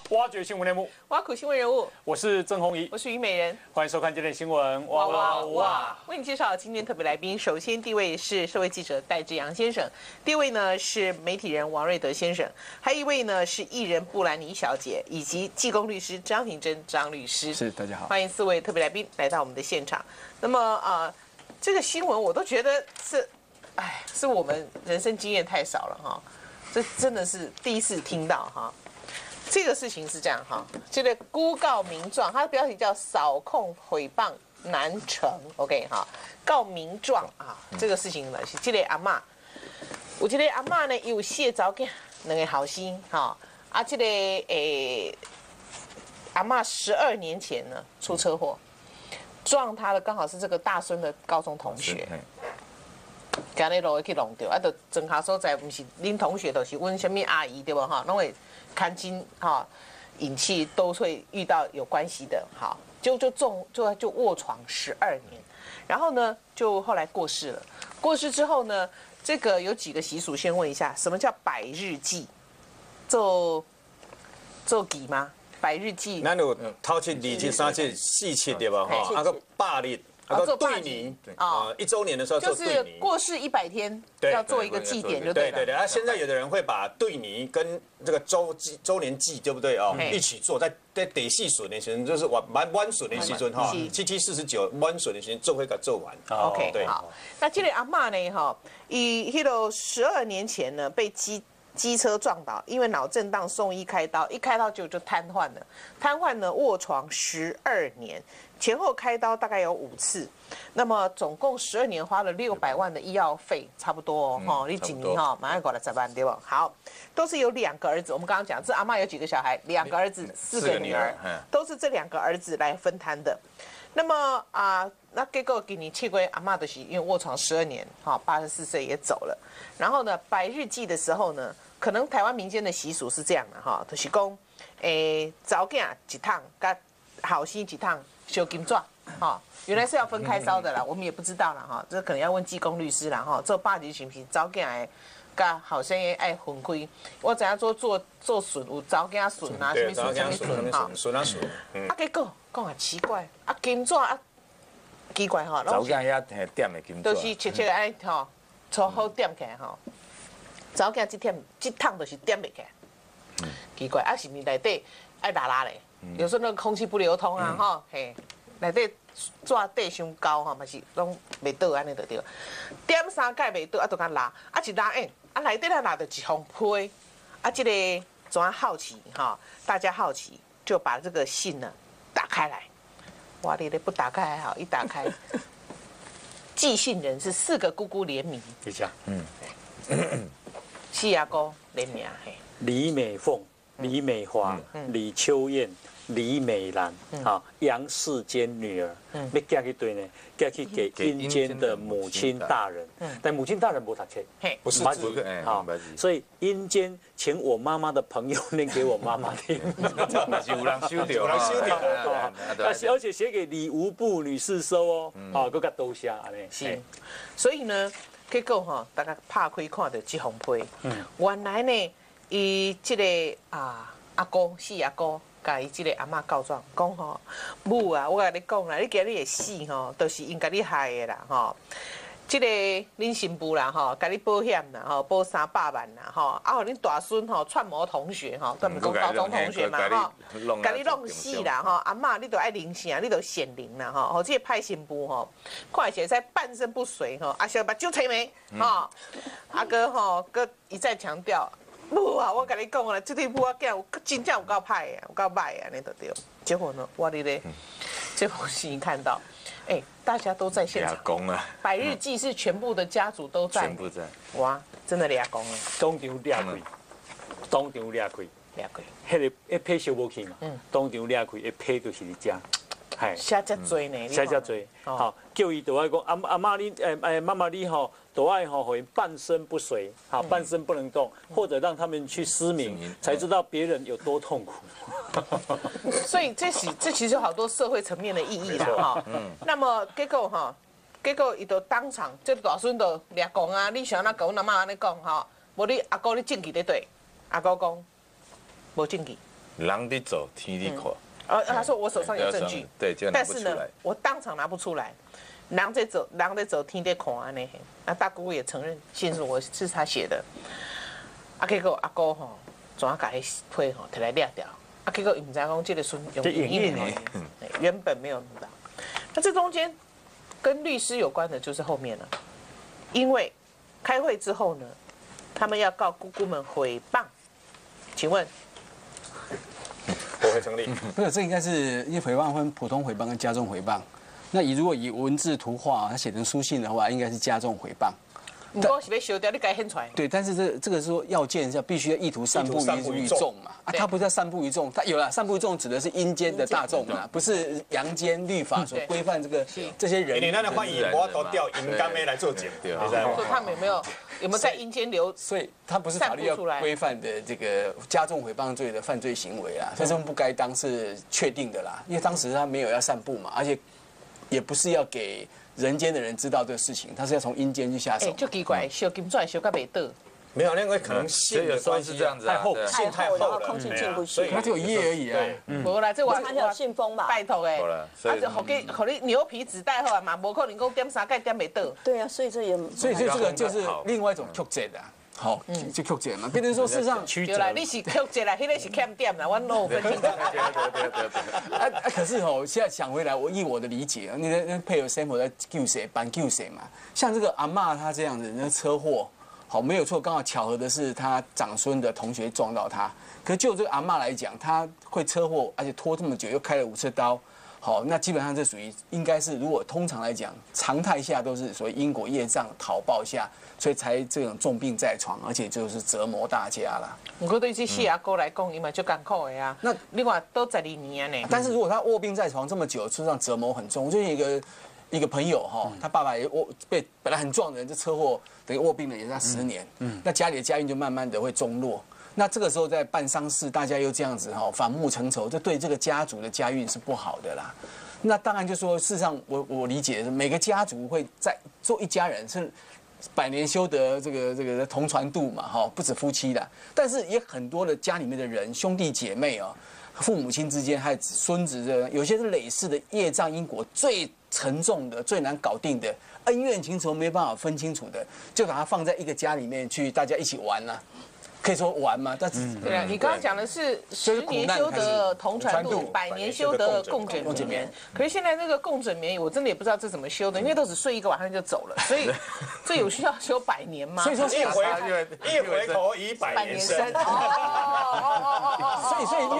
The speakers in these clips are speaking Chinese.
挖掘新闻内幕， 挖苦新闻人物， 我是郑弘仪， 我是虞美人， 欢迎收看今天的新闻。哇哇哇！ 为你介绍今天特别来宾，首先第一位是社会记者戴志阳先生，第二位呢是媒体人王瑞德先生，还有一位呢是艺人布兰妮小姐，以及技工律师张庭珍张律师。 是，大家好， 欢迎四位特别来宾来到我们的现场。那么这个新闻我都觉得是我们人生经验太少了哈，这真的是第一次听到哈。这个事情是这样哈，这个诬告民状，它的标题叫扫控诽谤难成 ，OK 哈，告民状啊，这个事情呢是这个阿嬷，有这个阿嬷呢有4个查某囝，2个后生哈，这个阿嬷12年前呢出车祸，撞她的刚好是这个大孙的高中同学。今日路去弄到，就庄下所在，不是恁同学，就是阮什么阿姨对不哈，拢会看亲哈，引起都会遇到有关系的，好，就卧床12年，然后呢，就后来过世了。过世之后呢，这个有几个习俗，先问一下，什么叫百日祭？做祭吗？百日祭？ 咱有头七、二七、三七、4七对吧？哈，那个8日。做对年1周年的时候做对年， 就是过世100天要做一个祭典，就对了。 对。现在有的人会把对年跟这个周年祭，对不对哦？一起做，在第4顺的时候，就是晚顺的时阵哈，749晚顺的时候做会给做完。 OK， 好。那这个阿嬷呢哈，以12年前呢被机车撞倒，因为脑震荡送医开刀，一开刀就瘫痪了，瘫痪呢卧床12年。前后开刀大概有5次，那么总共12年花了600万的医药费，差不多哦。你几年哈，马上过来10万对吧？好，都是有2个儿子。我们刚刚讲，这阿嬷有几个小孩？2个儿子，4个女儿，都是这2个儿子来分摊的。那么那结果给你气归阿嬷的是因为卧床12年，哈，84岁也走了。然后呢，百日祭的时候呢，可能台湾民间的习俗是这样的哈，就是讲，早囝一趟，跟后生一趟。修金钻，哈，原来是要分开烧的啦，我们也不知道啦，哈，这可能要问技工律师啦，哈，做8日是不是早囝的，甲后生的爱分开？我知影做笋有早囝笋啊，什么笋哈， 笋啊笋， 结果讲也奇怪，金钻奇怪哈， 早囝也点的金钻， 都是切切安吼，撮好点起来吼，早囝这趟就是点袂起来，奇怪，是咪内底爱拉嘞？有时候那个空气不流通啊，哈，嘿，内底纸底伤高哈，嘛是拢袂倒安尼就对。点3盖袂倒，就甲拉，一拉内底拉着一封批，这个总要好奇哈，大家好奇就把这个信呢打开来，哇，你不打开还好，一打开，寄信人是4个姑姑联名， 一下 4阿哥联名，嘿， 李美凤、李美华、李秋燕。李美兰，杨世坚女儿，要嫁去对呢，嫁去给阴间的母亲大人，但母亲大人不读册， 不是字， 所以阴间请我妈妈的朋友念给我妈妈听， 有人收掉， 而且写给李无布女士收哦，佮佮多谢安尼。 是，所以呢，结果哈，大家拍开看到这封批，原来呢，伊这个阿哥4阿哥。甲伊即个阿嬷告状，讲吼，母啊，我甲你讲啦，你今日会死吼，都是因甲你害的啦吼。即个恁新妇啦吼，甲你保险啦吼，保300万啦吼，互恁大孙吼串谋同学吼，都毋讲高中同学嘛吼，甲你弄死啦吼，阿嬷你都爱灵性，你都显灵啦吼，即个歹新妇吼，看起来在半身不遂吼，小目睭垂眉吼，阿哥吼，佮一再强调。母啊，我跟你讲啦，这对母仔囝有真正有够歹的，有够歹的，安尼就对。结果呢，我咧这封信看到，大家都在现场。百日祭是全部的家族都在。 全部在。 哇，真的俩公啊！ 当场掠开，当场掠开，迄个批烧无去嘛，当场掠开，批就是你家。 写遮多呢， 写遮多，好，叫伊都爱讲阿妈你妈妈你吼，都爱吼，会半身不遂，好，半身不能动，或者让他们去失明，才知道别人有多痛苦。 所以这其实有好多社会层面的意义啦，哈。那么结果伊就当场，这大孙就掠讲啊，你想那跟阮阿妈安尼讲吼，无你阿哥你证据咧对，阿哥讲无证据。 人在走，天在看。 他说我手上有证据， 对，就拿但是呢不出来。， 我当场拿不出来。人在走，天在看安尼。那大姑姑也承认，信是我是他写的。结果阿哥吼，怎啊把迄批吼摕来掠掉？结果唔知讲这个孙用影印的，原本没有弄到。那这中间跟律师有关的就是后面了，因为开会之后呢，他们要告姑姑们诽谤，请问？ 不会成立。 不是，这应该是因为诽谤分普通诽谤跟加重诽谤。那如果以文字图画，它写成书信的话，应该是加重诽谤。 你讲是要修掉，你该现出来。 对，但是这个说要件是必须要意图散布于众嘛。啊，他不是要散布于众，他有了散布于众指的是阴间的大众啊，不是阳间律法所规范这些人。 你那的欢迎我都调阴干妹来做检，你知道吗？ 所以他们有没有在阴间留？ 所以他不是法律要规范的这个加重诽谤罪的犯罪行为啦，所以这不该当是确定的啦，因为当时他没有要散布嘛，而且也不是要给人间的人知道这个事情，他是要从阴间去下手。 就奇怪，修金钻修到没得。 没有，那个可能信的关系是这样子啊， 信太厚了， 空气进不去， 他只有一页而已啊。 无啦，这我还有信封吧？ 拜托诶， 所以你牛皮纸袋好啊嘛，无可能讲点三盖点没得。 对啊，所以这也所以这个就是另外一种曲折的。好，就曲折嘛。变成说，事实上， 对啦，你是曲折啦，迄个是欠点啦，我5分清楚。 可是哦，现在想回来，我以我的理解，你的配合 sample 在救谁，搬救谁嘛？像这个阿嬷她这样子，那车祸，好没有错，刚好巧合的是她长孙的同学撞到她。可是就这个阿嬷来讲，她会车祸，而且拖这么久，又开了5次刀。好，那基本上这属于应该是，如果通常来讲，常态下都是所谓因果业障讨报下，所以才这种重病在床，而且就是折磨大家啦。 不过对这四阿哥来讲，伊嘛就艰苦的啊。那另外都12年呢。 但是如果他卧病在床这么久，事实上折磨很重。我就有一个朋友哈，他爸爸也被本来很壮的人，这车祸等于卧病了也是10年。那家里的家运就慢慢的会中落。那这个时候在办丧事，大家又这样子哈，反目成仇，这对这个家族的家运是不好的啦。那当然就说，事实上我理解的是，每个家族会在做一家人是100年修得这个同船渡嘛哈，不止夫妻的，但是也很多的家里面的人兄弟姐妹哦，父母亲之间还有孙子的，有些是累世的业障因果最沉重的、最难搞定的恩怨情仇没办法分清楚的，就把它放在一个家里面去，大家一起玩啦。可以说玩嘛，但是对啊，你刚刚讲的是10年修得同船渡，100年修得共枕眠。可是现在那个共枕眠，我真的也不知道这怎么修的，因为都只睡1个晚上就走了，所以这有需要修100年吗？ 所以说一回头已100年生。 所以因为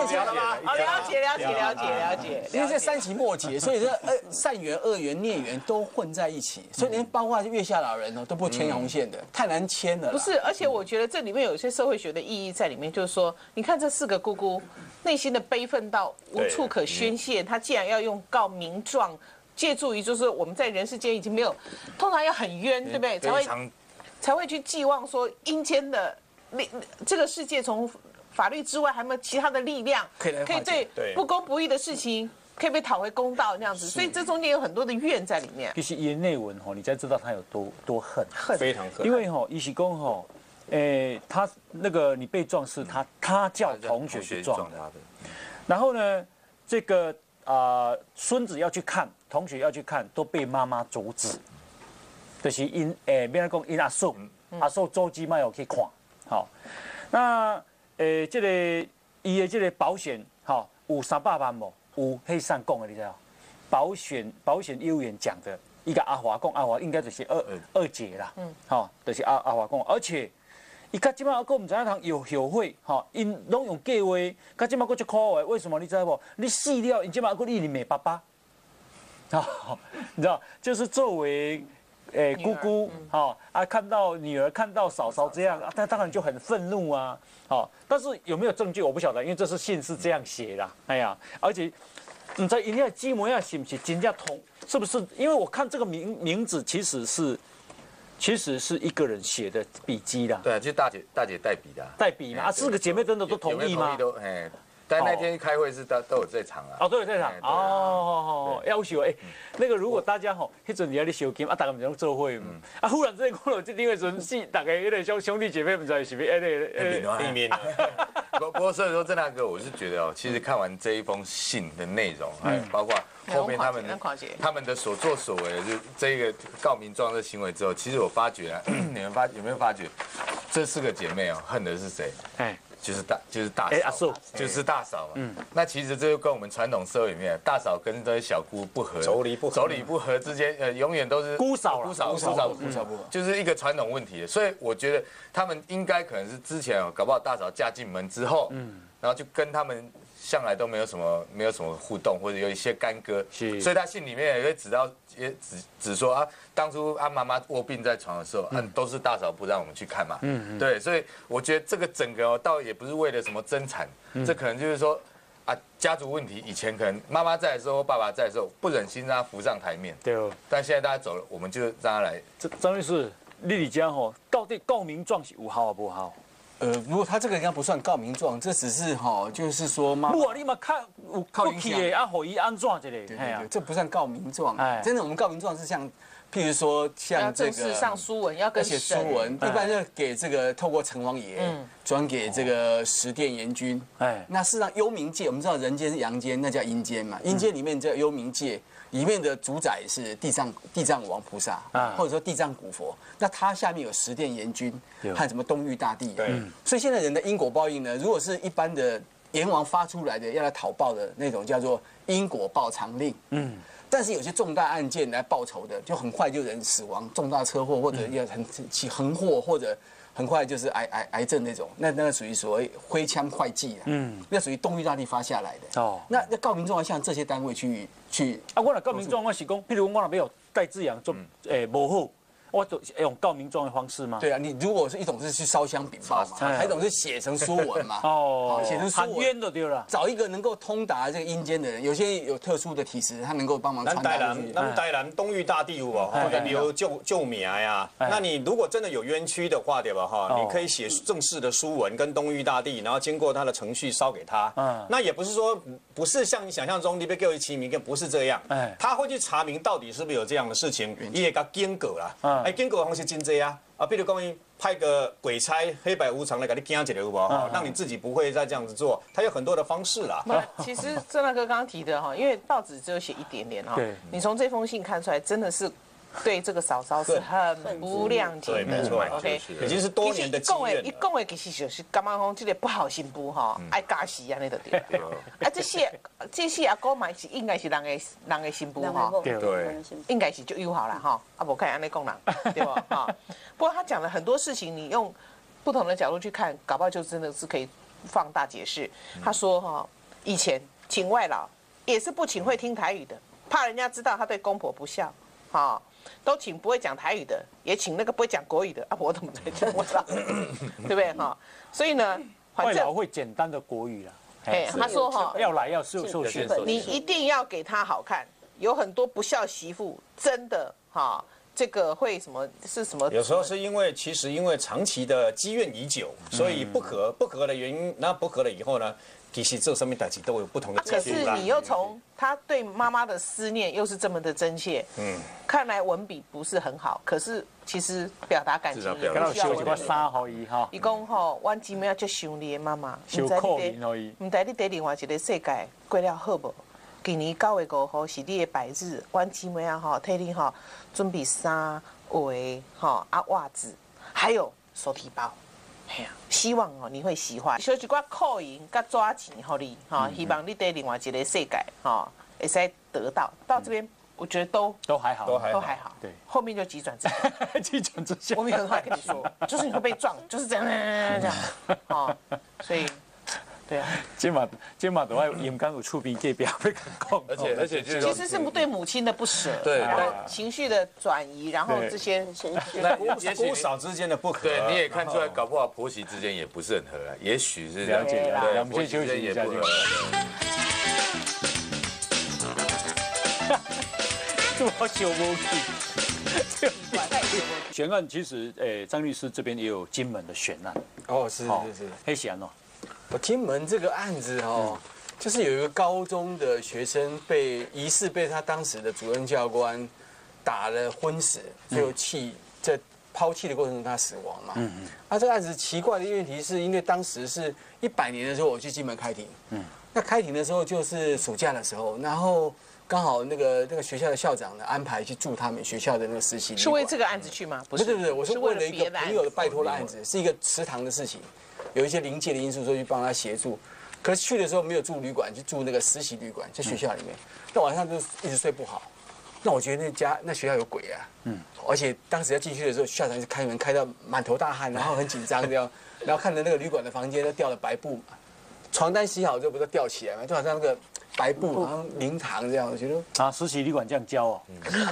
了解。 因为这3期末节，所以这善缘、恶缘、孽缘都混在一起，所以连包括月下老人哦都不牵红线的，太难牵了。 不是，而且我觉得这里面有一些社会学的意义在里面，就是说，你看这4个姑姑内心的悲愤到无处可宣泄，她既然要用告名状，借助于就是我们在人世间已经没有，通常要很冤，对不对？才会去寄望说阴间的这个世界从法律之外还有没有其他的力量，可以对不公不义的事情可以被讨回公道那样子，所以这中间有很多的怨在里面。 其实言内文你才知道他有多恨， 非常恨。 因为伊是讲他那个你被撞是他叫同学去撞的，然后呢，这个孙子要去看，同学要去看，都被妈妈阻止，就是免讲因阿叔周基迈有去看，好，那这个伊的这个保险有300万无？有黑上讲的，你知道？保险业务员讲的，一个阿华讲，阿华应该就是二姐啦，就是阿华讲，而且。伊到即摆还唔知影通有后悔，因拢用假话，到即摆还足苦的，为什么你知道不？你死了，因即摆还你美爸爸，你知道，就是作为姑姑，看到女儿看到嫂嫂这样，他当然就很愤怒啊，但是有没有证据我不晓得，因为这是信是这样写的，哎呀，而且唔知因遐姊妹啊是不是真正同，是不是？因为我看这个名字其实是一个人写的笔记啦。 对啊，就是大姐代笔的。 代笔嘛，4个姐妹真的都同意吗？ 但那天开会是都有在场啊。 哦，都有在场。哦，要求那个如果大家吼，迄阵你在收金啊，大家唔用做会啊，忽然之间看到这另外阵是大家有点兄弟姐妹，不知道是不是里面。 不过所以说郑大哥，我是觉得哦，其实看完这一封信的内容，还有包括后面他们的所作所为，就这个告民状的行为之后，其实我发觉啊，你们有没有发觉，这4个姐妹哦，恨的是谁？就是大嫂，就是大嫂嘛。那其实这就跟我们传统社会里面，大嫂跟这些小姑不和，妯娌不和之间，永远都是姑嫂，就是一个传统问题。所以我觉得他们应该可能是之前搞不好大嫂嫁进门之后，然后就跟他们向来都没有什么互动，或者有一些干戈，所以他信里面也会指说啊，当初妈妈卧病在床的时候，都是大嫂不让我们去看嘛，对，所以我觉得这个整个倒也不是为了什么争产，这可能就是说啊，家族问题，以前可能妈妈在的时候，爸爸在的时候，不忍心让他浮上台面，对，但现在大家走了，我们就让他来。 张律师，你家吼到底告民状是有效啊不好？ 如果他这个应该不算告民状，这只是就是说妈妈。 不啊，你嘛靠运气的，啊，互伊安怎一个？ 对，这不算告民状。真的，我们告民状是像，譬如说像这个正式上书文，要跟写书文，一般就给这个透过城隍爷转给这个十殿阎君。那事实上幽冥界，我们知道人间是阳间，那叫阴间嘛。阴间里面叫幽冥界。里面的主宰是地藏王菩萨，或者说地藏古佛，那它下面有十殿阎君和什么东域大帝，所以现在人的因果报应呢，如果是一般的阎王发出来的要来讨报的那种，叫做因果报偿令，但是有些重大案件来报仇的，就很快就人死亡，重大车祸或者也很起横祸或者。很快就是癌症那种，那个属于所谓挥枪会计啊，那属于东域大帝发下来的。哦，那告民状要向这些单位去。 啊，我来告民状，我是讲，譬如我那边有戴志阳做无好。我都用告民状的方式吗？ 对啊，你如果是一种是去烧香禀报嘛，还一种是写成书文嘛。写成书文， 冤的对了。 找一个能够通达这个阴间的人，有些有特殊的体质，他能够帮忙传达出去。 咱台南东域大帝有有救命呀。那你如果真的有冤屈的话，对吧？哈，你可以写正式的书文跟东域大帝，然后经过他的程序烧给他。那也不是说不是像你想象中你被给我齐名，跟不是这样。他会去查明到底是不是有这样的事情，也给经过啦。经过的方式真多啊，比如讲伊派个鬼差黑白无常来给你惊一下有无？让你自己不会再这样子做，他有很多的方式啦。 其实郑大哥刚刚提的哈，因为报纸只有写一点点哈，你从这封信看出来，真的是对这个嫂嫂是很不谅解的。 没错 ，OK， 已经是多年的积怨。 一讲的其实就是干嘛讲这个不好心妇哈，爱加死安尼就对。啊，这些阿哥嘛是应该是人的心妇哈， 对， 应该是就友好啦哈，啊无看安尼讲人，对吧？哈，不过他讲的很多事情，你用不同的角度去看，搞不好就真的是可以放大解释。他说哈，以前请外劳也是不请会听台语的，怕人家知道他对公婆不孝，哈。都请不会讲台语的，也请那个不会讲国语的啊，我怎么在讲？我知道，对不对哈？所以呢， 外劳会简单的国语啦。 他说哈， 要来要受训， 你一定要给他好看。有很多不孝媳妇，真的哈，这个会什么是什么？ 有时候是因为长期的积怨已久，所以不和的原因，那不和了以后呢？其实这上面代志都有不同的解释。 可是你又从他对妈妈的思念又是这么的真切，看来文笔不是很好，可是其实表达感情也不需要文笔。伊讲吼，阮姊妹足想你的妈妈，唔知你在另外一个世界过了好无？今年9月5号是你的百日，阮姊妹啊吼，替你吼准备衫、鞋、吼袜子，还有手提包。希望哦你会喜欢，小一寡扣银甲抓钱给你哈，希望你在另外一个世界哈，会使得到。到这边我觉得都还好，都还好。对，后面就急转直下，急转直下。我没有话跟你说，就是你会被撞，就是这样这样啊，所以。对啊， 今嘛都要严格有厝边隔壁会讲， 而且其实是对母亲的不舍，对情绪的转移，然后这些姑嫂之间的不和， 对，你也看出来，搞不好婆媳之间也不是很合啊，也许是了解， 对， 我们先休息一下就好了。我小无气。悬案其实，张律师这边也有金门的悬案。 哦，是。 黑险哦。 我金门这个案子哦，就是有一个高中的学生疑似被他当时的主任教官打了昏死，最后在抛弃的过程中他死亡嘛。这个案子奇怪的问题是因为当时是100年的时候我去金门开庭，那开庭的时候就是暑假的时候，然后刚好那个学校的校长呢安排去住他们学校的那个实习旅馆。 是为这个案子去吗？不是， 我是为了一个朋友的拜托的案子，是一个祠堂的事情，有一些临界的因素，所以去帮他协助。可是去的时候没有住旅馆，就住那个实习旅馆，在学校里面。那晚上就一直睡不好。那我觉得那学校有鬼啊。而且当时要进去的时候，校长就开门开到满头大汗，然后很紧张这样，然后看着那个旅馆的房间都吊了白布嘛，床单洗好之后不是吊起来嘛，就好像那个白布好像灵堂这样，我觉得实习旅馆这样教哦。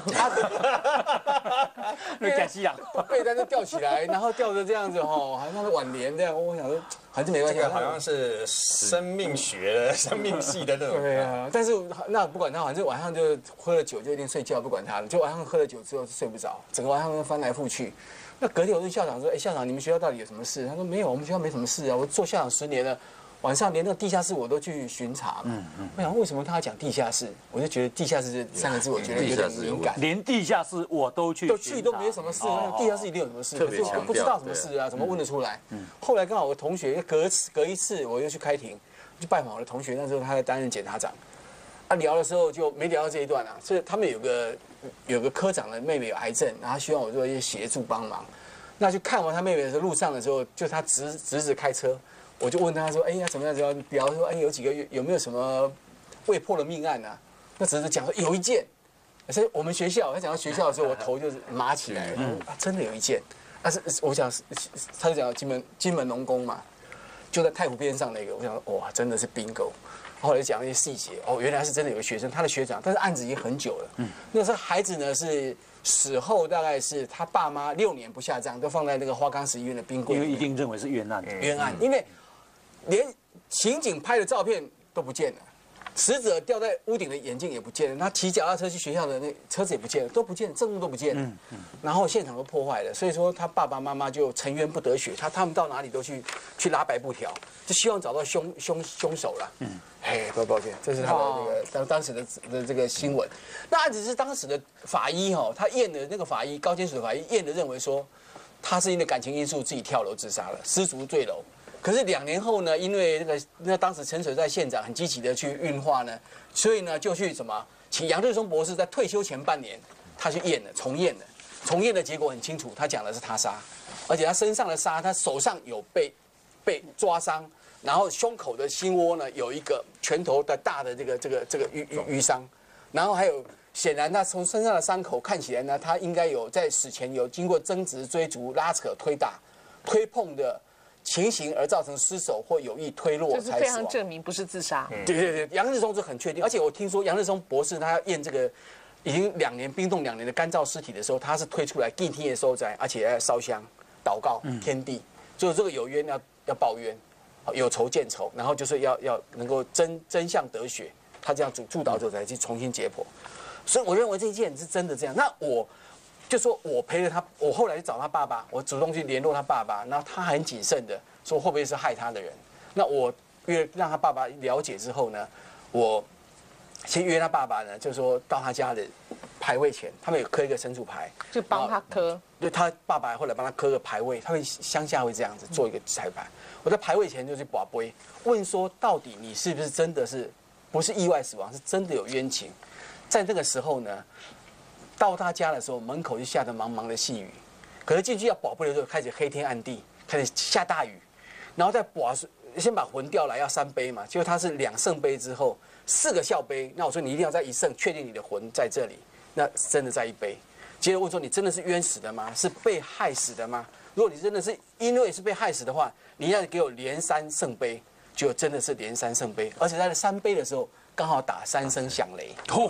那假戏啊， 被单就吊起来，然后吊着这样子吼，好像是挽联这样。我想说还是没关系， 这个好像是生命学的、生命系的那种。 对啊，但是那不管他，反正晚上就喝了酒就一定睡觉，不管他了。就晚上喝了酒之后睡不着，整个晚上翻来覆去。那隔天我问校长说：“哎，校长，你们学校到底有什么事？”他说：“没有，我们学校没什么事啊。我做校长10年了。”晚上连那个地下室我都去巡查嘛。我想为什么他要讲地下室？我就觉得地下室这3个字，我觉得有点敏感。 连地下室我都去都没什么事，地下室一定有什么事，可是我不知道什么事啊，怎么问得出来？后来刚好我同学隔一次我又去开庭，去拜访我的同学，那时候他在担任检察长。聊的时候就没聊到这一段啊，所以他们有个科长的妹妹有癌症，然后希望我做一些协助帮忙。那去看完他妹妹的时候，路上的时候就他侄子开车。我就问他说：“哎呀，怎么样？怎么样？”聊说：“哎，有几个月有没有什么未破的命案啊？”那侄子讲说有一件，所以我们学校他讲到学校的时候，我头就是麻起来了。真的有一件，但是我想他就讲金门农工嘛，就在太湖边上那个，我想说哇，真的是 bingo。后来就讲一些细节，原来是真的有个学生，他的学长，但是案子已经很久了。那时候孩子呢是死后大概是他爸妈6年不下葬，都放在那个花岗石医院的冰柜， 因为一定认为是冤案。 冤案，因为连刑警拍的照片都不见了，死者吊在屋顶的眼镜也不见了，他骑脚踏车去学校的那车子也不见了，都不见了，证物都不见了，然后现场都破坏了，所以说他爸爸妈妈就沉冤不得雪，他们到哪里都去拉白布条，就希望找到凶手了。抱歉，这是他的那个当时的这个新闻。那案子是当时的法医他验的那个法医高检署的法医验的认为说，他是因为感情因素自己跳楼自杀了，失足坠楼。可是2年后呢，因为那当时陈水在县长很积极的去运化呢，所以呢就去请杨日松博士在退休前半年，他去重验的结果很清楚，他讲的是他杀，而且他身上的杀，他手上有被抓伤，然后胸口的心窝呢有一个拳头的大的这个淤伤，然后还有显然他从身上的伤口看起来呢，他应该有在死前有经过争执、追逐、拉扯、推碰的情形而造成失手或有意推落才死亡， 这是非常证明不是自杀。 对，杨日松是很确定，而且我听说杨日松博士他要验这个已经冰冻2年的干燥尸体的时候，他是推出来敬天也收灾，而且要烧香祷告天地，就是这个有冤要报冤，有仇见仇，然后就是要能够真相得雪，他这样主导者才去重新解剖，所以我认为这一件是真的这样。那我就说我陪着他，我后来去找他爸爸，我主动去联络他爸爸，然后他很谨慎的说会不会是害他的人。那我让他爸爸了解之后呢，我先约他爸爸呢，就说到他家的牌位前，他们有刻一个神主牌， 就帮他刻。 对，他爸爸后来帮他刻个牌位，他们乡下会这样子做一个彩排。我在牌位前就去拔杯，问说到底你是不是真的是不是意外死亡，是真的有冤情？在那个时候呢，到他家的时候，门口就下着茫茫的细雨，可是进去要保不了，就开始黑天暗地，开始下大雨，然后再先把魂调来，要3杯嘛，结果他是2圣杯之后4个笑杯，那我说你一定要在1圣，确定你的魂在这里，那真的在1杯。接着问说你真的是冤死的吗？是被害死的吗？如果你真的是因为是被害死的话，你要给我连3圣杯，就真的是连3圣杯，而且在3杯的时候刚好打3声响雷。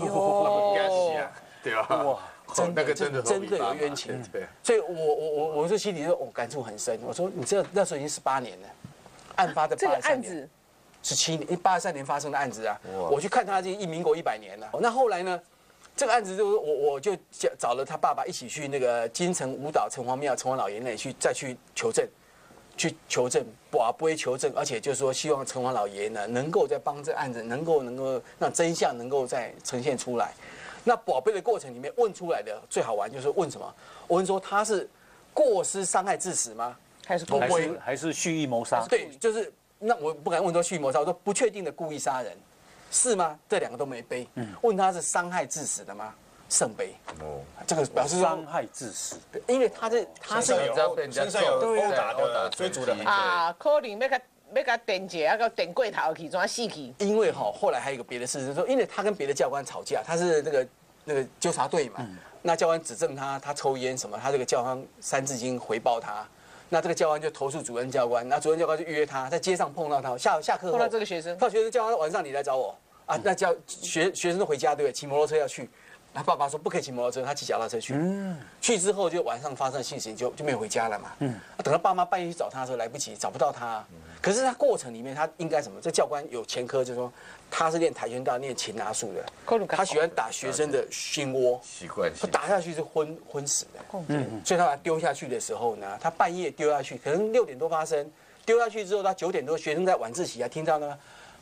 对吧？哇， 真的真的有冤情。 对， 所以我就心里说，我感触很深。我说你这那时候已经18年了，案发的83年，17年，83年发生的案子啊。我去看他这民国100年了。那后来呢，这个案子就是我就找了他爸爸一起去那个金城武岛城隍庙城隍老爷那里再去求证。 去求证，拔杯求证，而且就是说希望城隍老爷呢能够在帮这案子能够让真相能够再呈现出来。那宝贝的过程里面问出来的最好玩就是问什么？我问说他是过失伤害致死吗？ 还是还是蓄意谋杀？ 对，就是那我不敢问说蓄意谋杀，我说不确定的故意杀人是吗？这两个都没背。问他是伤害致死的吗？圣杯。哦，这个表示伤害致死， 因为他是身上有殴打的追逐的痕迹啊，可能要给电击，要电过头去，怎样死去？ 因为后来还有一个别的事实说，因为他跟别的教官吵架，他是那个纠察队嘛，那教官指证他抽烟什么，他这个教官三字经回报他，那这个教官就投诉主任教官，那主任教官就约他在街上碰到他，下课后碰到这个学生， 教官晚上你来找我啊，那学生都回家对不对？骑摩托车要去。他爸爸说不可以骑摩托车，他骑脚踏车去。去之后就晚上发生性事情就没有回家了嘛。等到爸妈半夜去找他的时候来不及，找不到他。可是他过程里面他应该什么？这教官有前科，就是说他是练跆拳道、练擒拿术的，他喜欢打学生的心窝， 习惯性， 他打下去是昏死的。所以他把他丢下去的时候呢，他半夜丢下去，可能6点多发生，丢下去之后他9点多学生在晚自习啊听到那个，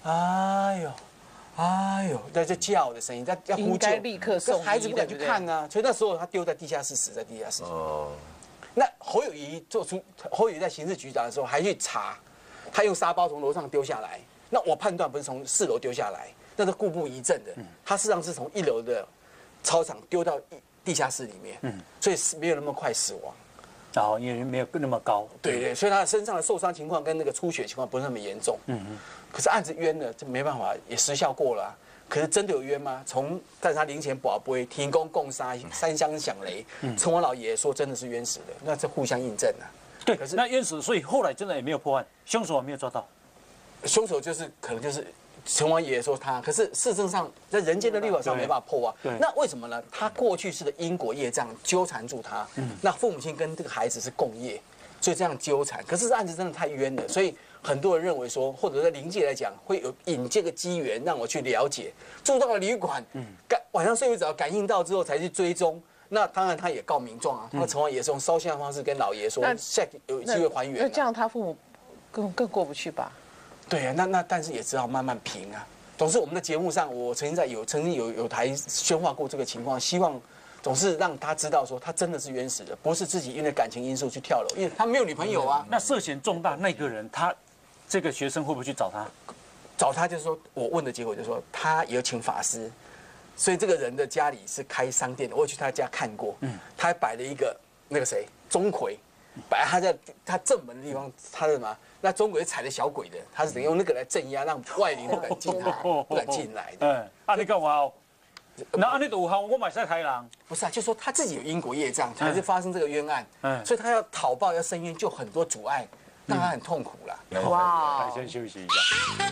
哎呦，在这叫的声音，要呼救， 立刻送医， 孩子不敢去看啊。所以那时候他丢在地下室，死在地下室。哦。那侯友宜在刑事局长的时候还去查，他用沙包从楼上丢下来。那我判断不是从4楼丢下来，那是故布疑阵的。他事实上是从1楼的操场丢到地下室里面。所以没有那么快死亡。 然后因为没有那么高。 对，所以他身上的受伤情况跟那个出血情况不是那么严重。可是案子冤了，这没办法，也时效过了。可是真的有冤吗？但是他灵前宝贝停工共杀，3相响雷。城隍老爷说真的是冤死的，那这互相印证啊。 对，可是那冤死，所以后来真的也没有破案，凶手还没有抓到。 凶手可能就是城隍爷说他，可是事实上在人间的律法上没办法破啊。那为什么呢？他过去式的因果业障纠缠住他，那父母亲跟这个孩子是共业，所以这样纠缠。可是这案子真的太冤了，所以。很多人认为说，或者在灵界来讲，会有引这个机缘让我去了解。住到了旅馆，晚上睡不着，感应到之后才去追踪。那当然他也告民状啊，那城隍也是用烧香的方式跟老爷说，下有机会还原。 那这样他父母更过不去吧？ 对啊，那但是也只好慢慢平啊。总之我们的节目上，我曾经有台宣化过这个情况，希望。总是让他知道说他真的是冤死的，不是自己因为感情因素去跳楼，因为他没有女朋友啊。 那涉嫌重大那个人，这个学生会不会去找他？ 找他就是说，我问的结果就是说他有请法师，所以这个人的家里是开商店的，我有去他家看过。他还摆了一个那个谁钟馗，摆他在他正门的地方，他是什么？那钟馗踩了小鬼的，他是等于用那个来镇压，让外灵不敢进来，不敢进来的。 你干嘛？那安尼就有效，我买晒开狼。 不是啊，就说他自己有因果业障，才是发生这个冤案。所以他要讨报要申冤，就很多阻碍，让他很痛苦啦。 哇！先休息一下。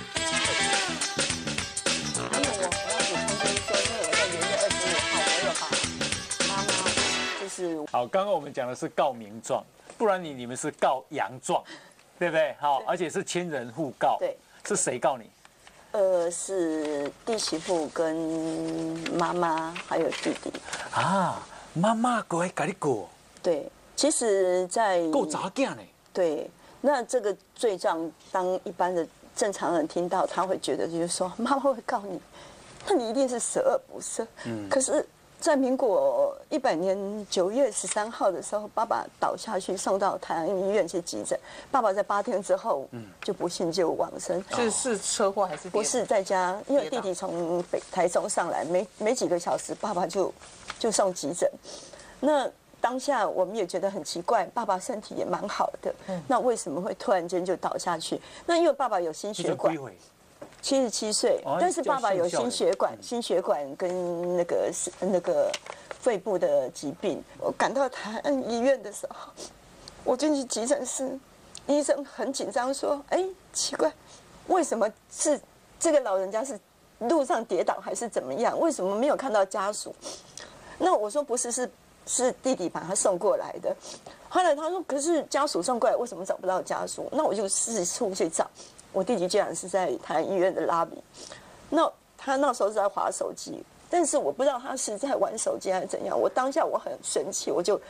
我要补充就是说，因为我在元月25号，我有把妈妈就是好，刚刚我们讲的是告民状，不然你们是告洋状，对不对？好，而且是千人互告。 对， 是谁告你？ 是弟媳妇跟妈妈还有弟弟啊，妈妈过来跟你过。 对，其实，在够杂件呢。对， 那这个罪状，当一般的正常人听到，他会觉得就是说，妈妈会告你，那你一定是十恶不赦。可是。在民国100年9月13号的时候，爸爸倒下去，送到台安医院去急诊。爸爸在8天之后就不幸就往生。 是车祸还是？ 不是在家，因为弟弟从台中上来，没几个小时，爸爸就送急诊。那当下我们也觉得很奇怪，爸爸身体也蛮好的，那为什么会突然间就倒下去？那因为爸爸有心血管。77岁，但是爸爸有心血管跟那个肺部的疾病。我赶到台安医院的时候，我进去急诊室，医生很紧张说：“哎，奇怪，为什么是这个老人家是路上跌倒还是怎么样？为什么没有看到家属？”那我说：“不是，是弟弟把他送过来的。”后来他说：“可是家属送过来，为什么找不到家属？”那我就四处去找。我弟弟竟然是在台安医院的拉比，那他那时候是在滑手机，但是我不知道他是在玩手机还是怎样。我当下我很生气，我就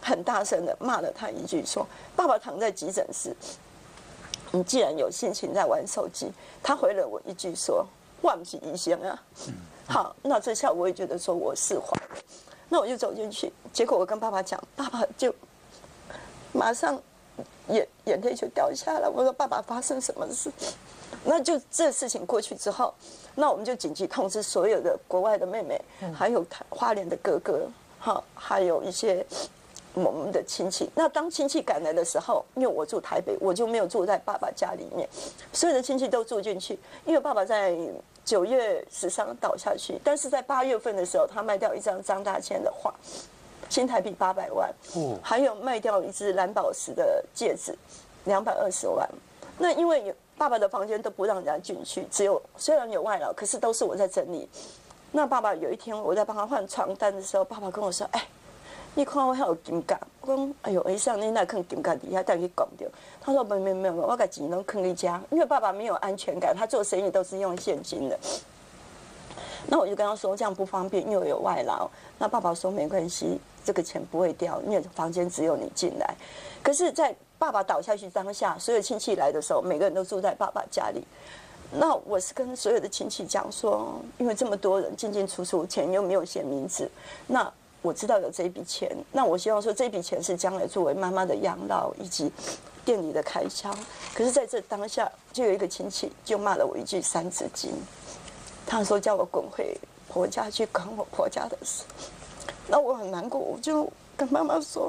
很大声的骂了他一句，说：“爸爸躺在急诊室，你既然有心情在玩手机。”他回了我一句说：“我不是医生啊。”好，那这下我也觉得说我释怀了。那我就走进去，结果我跟爸爸讲，爸爸就马上眼泪就掉下来。我说：“爸爸，发生什么事？”那就这事情过去之后，那我们就紧急通知所有的国外的妹妹，还有花莲的哥哥，好，还有一些我们的亲戚。那当亲戚赶来的时候，因为我住台北，我就没有住在爸爸家里面，所有的亲戚都住进去。因为爸爸在9月13倒下去，但是在8月份的时候，他卖掉一张张大千的画，新台币800万，还有卖掉一只蓝宝石的戒指，220万。那因为爸爸的房间都不让人家进去，虽然有外劳，可是都是我在整理。那爸爸有一天我在帮他换床单的时候，爸爸跟我说：“哎，你看我还有金甲。”我说：“哎呦，医生，你那坑金甲底下带去讲掉。”他说：“没有，我把钱都坑你家，因为爸爸没有安全感，他做生意都是用现金的。”那我就跟他说：“这样不方便，因为有外劳。”那爸爸说：“没关系，这个钱不会掉，因为房间只有你进来。”可是，在爸爸倒下去当下，所有亲戚来的时候，每个人都住在爸爸家里。那我是跟所有的亲戚讲说，因为这么多人进进出出，钱又没有写名字，那我知道有这一笔钱，那我希望说这笔钱是将来作为妈妈的养老以及店里的开销。可是在这当下，就有一个亲戚就骂了我一句3字经，他说叫我滚回婆家去管我婆家的事。那我很难过，我就跟妈妈说：“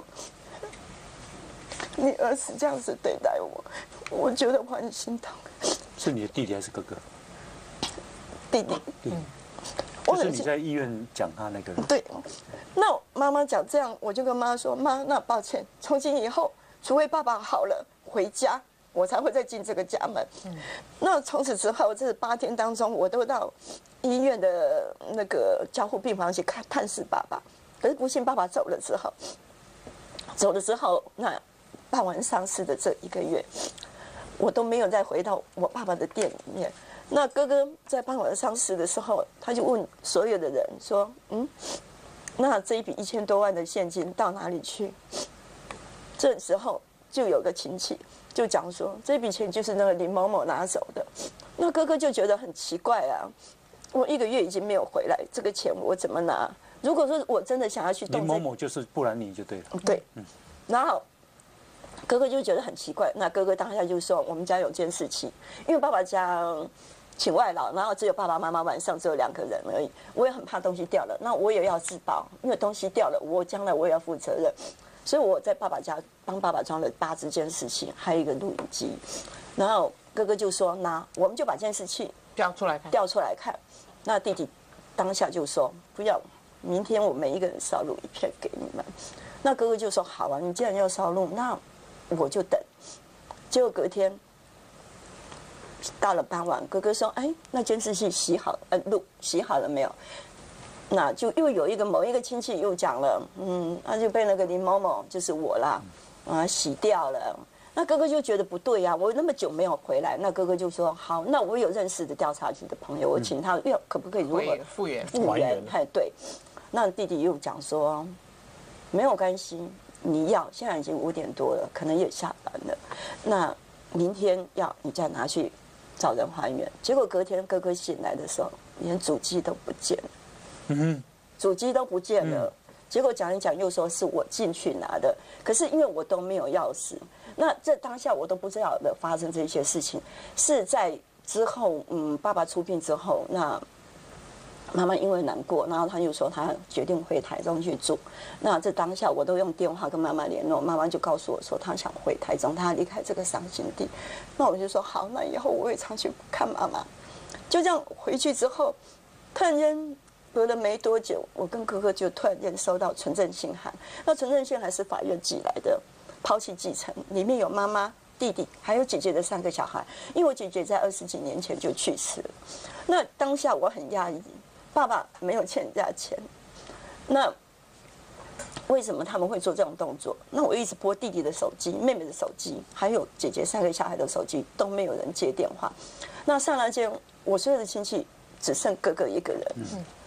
你儿子这样子对待我，我觉得我很心疼。” 是你的弟弟还是哥哥？ 弟弟。 就是你在医院讲他那个人。 对。那妈妈讲这样，我就跟妈妈说：“妈，那抱歉，从今以后，除非爸爸好了回家，我才会再进这个家门。”那从此之后，这8天当中，我都到医院的那个加护病房去探视爸爸。可是不幸，爸爸走了之后，那办完丧事的这1个月，我都没有再回到我爸爸的店里面。那哥哥在办完丧事的时候，他就问所有的人说：“那这一笔1000多万的现金到哪里去？”这时候就有个亲戚就讲说，这笔钱就是那个林某某拿走的。那哥哥就觉得很奇怪啊，我1个月已经没有回来，这个钱我怎么拿？如果说我真的想要去动林某某就是布兰妮就对了。 对，然后哥哥就觉得很奇怪。那哥哥当下就说：“我们家有监视器，因为爸爸家请外劳，然后只有爸爸妈妈，晚上只有2个人而已。我也很怕东西掉了，那我也要自保，因为东西掉了，我将来我也要负责任。所以我在爸爸家帮爸爸装了8只监视器，还有一个录影机。然后哥哥就说：那我们就把监视器调出来看。 那弟弟当下就说：不要，明天我每一个人烧录一片给你们。那哥哥就说：好啊，你既然要烧录，那我就等。结果隔天到了傍晚，哥哥说：哎，那监视器洗好，洗好了没有？那就又有某一个亲戚又讲了，那就被那个林某某，就是我啦，洗掉了。那哥哥就觉得不对呀，我那么久没有回来，那哥哥就说：好，那我有认识的调查局的朋友，我请他可不可以如何复原？ 哎，对。那弟弟又讲说：没有关系，你要现在已经5点多了，可能也下班了，那明天要你再拿去找人还原。结果隔天哥哥醒来的时候，连主机都不见了。主机都不见了。结果讲一讲又说是我进去拿的，可是因为我都没有钥匙，那这当下我都不知道的发生这些事情，是在之后，爸爸出殡之后，那妈妈因为难过，然后他就说他决定回台中去住。那这当下我都用电话跟妈妈联络，妈妈就告诉我说她想回台中，她离开这个伤心地。那我就说好，那以后我也常去看妈妈。就这样回去之后，突然间隔了没多久，我跟哥哥就突然间收到存证信函。那存证信函是法院寄来的，抛弃继承，里面有妈妈、弟弟还有姐姐的3个小孩。因为我姐姐在20几年前就去世了。那当下我很压抑，爸爸没有欠人家钱，那为什么他们会做这种动作？那我一直拨弟弟的手机、妹妹的手机，还有姐姐3个小孩的手机，都没有人接电话。那刹那间，我所有的亲戚只剩哥哥一个人。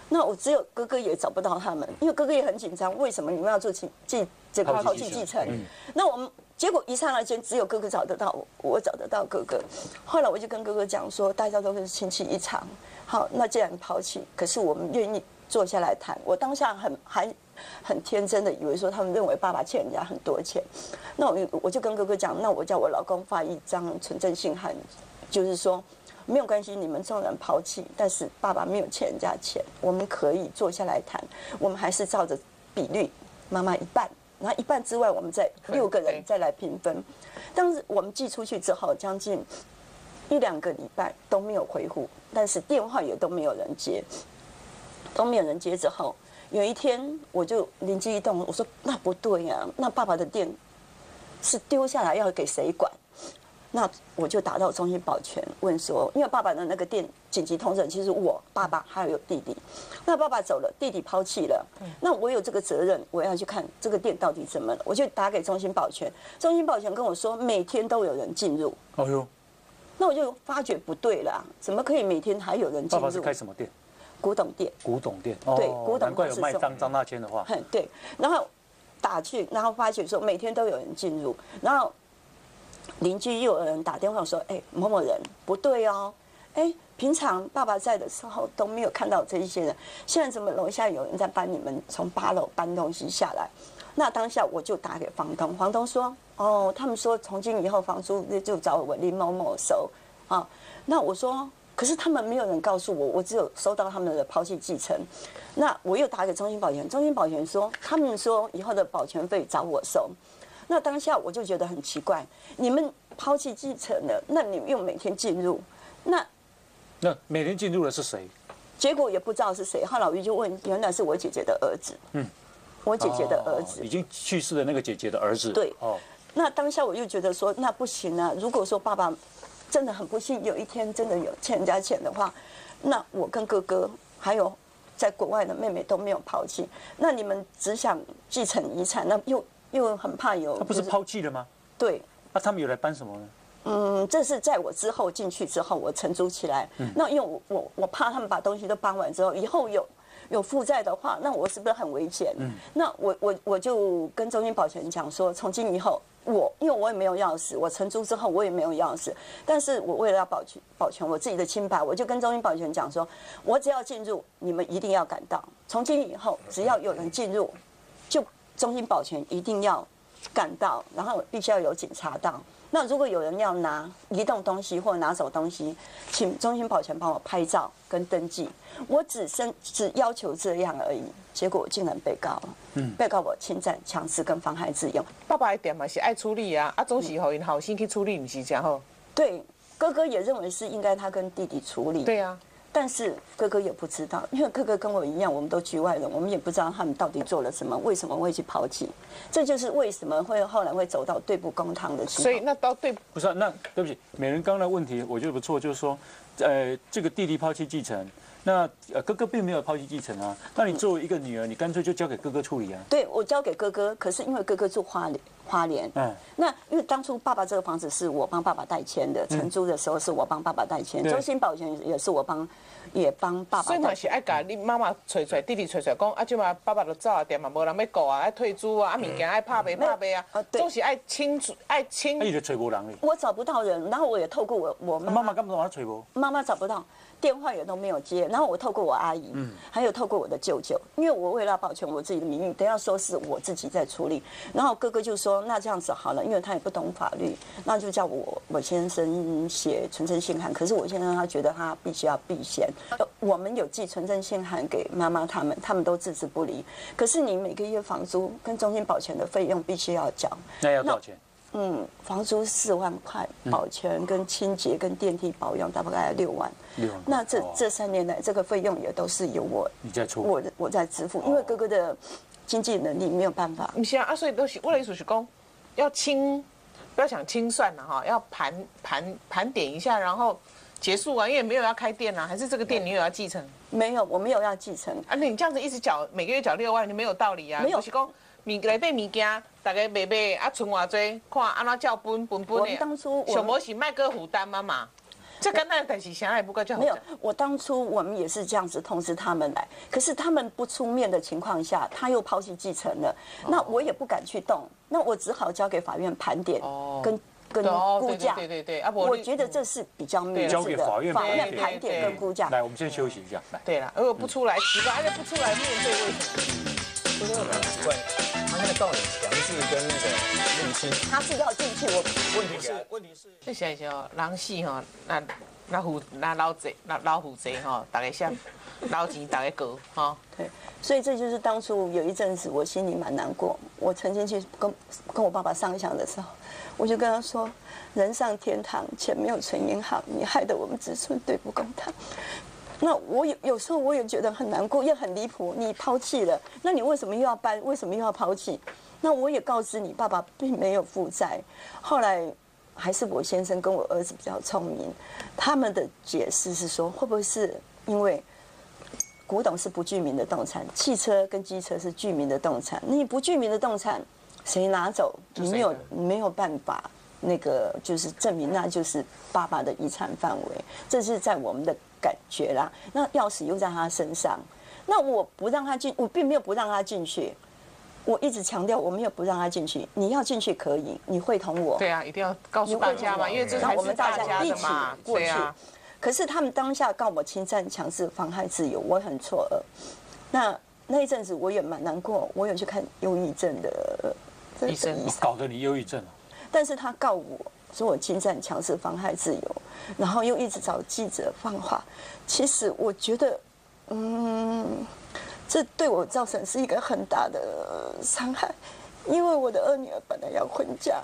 那我只有哥哥也找不到他们，因为哥哥也很紧张，为什么你们要做这个抛弃继承？那我们结果一刹那间，只有哥哥找得到我找得到哥哥。后来我就跟哥哥讲说，大家都是亲戚一场，好，那既然抛弃，可是我们愿意坐下来谈。我当下很天真的以为说，他们认为爸爸欠人家很多钱，那我就跟哥哥讲，那我叫我老公发一张存证信函，就是说。没有关系，你们纵然抛弃，但是爸爸没有欠人家钱，我们可以坐下来谈，我们还是照着比率，妈妈一半，然后一半之外，我们再6个人再来平分。当时我们寄出去之后，将近1、2个礼拜都没有回复，但是电话也都没有人接，之后，有一天我就灵机一动，我说那不对呀，那爸爸的店是丢下来要给谁管？那我就打到中心保全问说，因为爸爸的那个店紧急通知，其实我爸爸还有弟弟，那爸爸走了，弟弟抛弃了，那我有这个责任，我要去看这个店到底怎么了，我就打给中心保全，中心保全跟我说每天都有人进入，哎呦，那我就发觉不对了，怎么可以每天还有人进入？ 爸爸是开什么店？ 古董店。 古董店， 对，古董。 难怪有卖张大千的话。 对，然后打去，然后发觉说每天都有人进入，然后。邻居又有人打电话说：“哎，某某人不对哦，哎，平常爸爸在的时候都没有看到这一些人，现在怎么楼下有人在帮你们从8楼搬东西下来？”那当下我就打给房东，房东说：“哦，他们说从今以后房租就找我林某某收啊。”那我说：“可是他们没有人告诉我，我只有收到他们的抛弃继承。”那我又打给中心保全，中心保全说他们说以后的保全费找我收。那当下我就觉得很奇怪，你们抛弃继承了，那你们又每天进入，那每天进入的是谁？ 结果也不知道是谁。后来我就问，原来是我姐姐的儿子。我姐姐的儿子， 已经去世的那个姐姐的儿子。 对。那当下我就觉得说，那不行啊！如果说爸爸真的很不幸，有一天真的有欠人家钱的话，那我跟哥哥还有在国外的妹妹都没有抛弃，那你们只想继承遗产，那又很怕有， 他不是抛弃了吗？ 对。 那他们有来搬什么呢？ 这是在我之后进去之后，我承租起来。那因为我怕他们把东西都搬完之后，以后有负债的话，那我是不是很危险？那我就跟中心保全讲说，从今以后因为我也没有钥匙，我承租之后我也没有钥匙，但是我为了要保全我自己的清白，我就跟中心保全讲说，我只要进入，你们一定要赶到。从今以后，只要有人进入，就中心保全一定要赶到，然后必须要有警察到。那如果有人要移动东西或拿走东西，请中心保全帮我拍照跟登记。我只要求这样而已，结果我竟然被告了。被告我侵占、强制跟妨害自由。 爸爸的店嘛是爱处理啊，总是让因后生去处理，不是这样好？ 对，哥哥也认为是应该他跟弟弟处理。 对啊。 但是哥哥也不知道，因为哥哥跟我一样，我们都局外人，我们也不知道他们到底做了什么，为什么会去抛弃，这就是为什么会后来会走到对簿公堂的情况。 所以那到不是那对不起，美人刚刚的问题我觉得不错，就是说，这个弟弟抛弃继承，那哥哥并没有抛弃继承啊，那你作为一个女儿，你干脆就交给哥哥处理啊。 对，我交给哥哥，可是因为哥哥住花莲，那因为当初爸爸这个房子是我帮爸爸代签的，承租的时候是我帮爸爸代签，中心保全也是我也帮爸爸。 所以嘛是爱甲你妈妈找出来，弟弟找出来，讲即嘛爸爸都走啊，店嘛无人要顾啊，爱退租啊，物件爱拍卖啊，总是爱清。 伊就找无人哩。 我找不到人，然后我也透过我妈妈干嘛找无？ 妈妈找不到。电话也都没有接，然后我透过我阿姨，还有透过我的舅舅，因为我为了保全我自己的名誉，等下说是我自己在处理，然后哥哥就说那这样子好了，因为他也不懂法律，那就叫我先生写存证信函，可是我先生他觉得他必须要避嫌，我们有寄存证信函给妈妈他们都置之不理，可是你每个月房租跟中心保全的费用必须要缴， 那要多少钱？ 房租4万块，保全跟清洁跟电梯保养大概6万。那这3年来，这个费用也都是由你在出， 我在支付，因为哥哥的经济能力没有办法。 不是啊，所以都是我的意思是讲，要不要想清算了哈，要盘点一下，然后结束啊，因为没有要开店啊，还是这个店你有要继承？ 没有，我没有要继承啊。那你这样子一直每个月缴6万，你没有道理啊。没有，就是讲内底物件。大家卖啊，存偌济，看安怎照分的。 我们当初上无是卖个负担嘛。 这跟那但是想也不够就好。 没有，我当初我们也是这样子通知他们来，可是他们不出面的情况下，他又抛弃继承了，那我也不敢去动，那我只好交给法院盘点跟估价。 对， 我觉得这是比较明智的，法院盘点跟估价。 来，我们先休息一下。来， 对了，如果不出来，奇怪，不出来面对为什么？ 不是很奇怪，他那个告你强制跟那个入侵， 他是要进去， 问题是， 你想一想哦，人死吼，那老虎贼吼，大家想捞钱，大家割哈。 对，所以这就是当初有一阵子我心里蛮难过。我曾经去跟我爸爸上香的时候，我就跟他说：“人上天堂，钱没有存银行，你害得我们子孙对簿公堂。”那我有时候我也觉得很难过，也很离谱。你抛弃了，那你为什么又要搬？为什么又要抛弃？那我也告知你，爸爸并没有负债。后来还是我先生跟我儿子比较聪明，他们的解释是说，会不会是因为古董是不具名的动产，汽车跟机车是具名的动产，你不具名的动产谁拿走？你没有办法。那个就是证明，那就是爸爸的遗产范围，这是在我们的感觉啦。那钥匙又在他身上，那我不让他进，我并没有不让他进去。我一直强调，我没有不让他进去。你要进去可以，你会同我。 对啊，一定要告诉大家嘛，因为这才是大家的嘛。 对啊。可是他们当下告我侵占、强制、妨害自由，我很错愕。那一阵子我也蛮难过，我有去看忧郁症的医生， 搞得你忧郁症了。 但是他告我说我侵占、强制、妨害自由，然后又一直找记者放话。其实我觉得，这对我造成是一个很大的伤害，因为我的二女儿本来要婚嫁，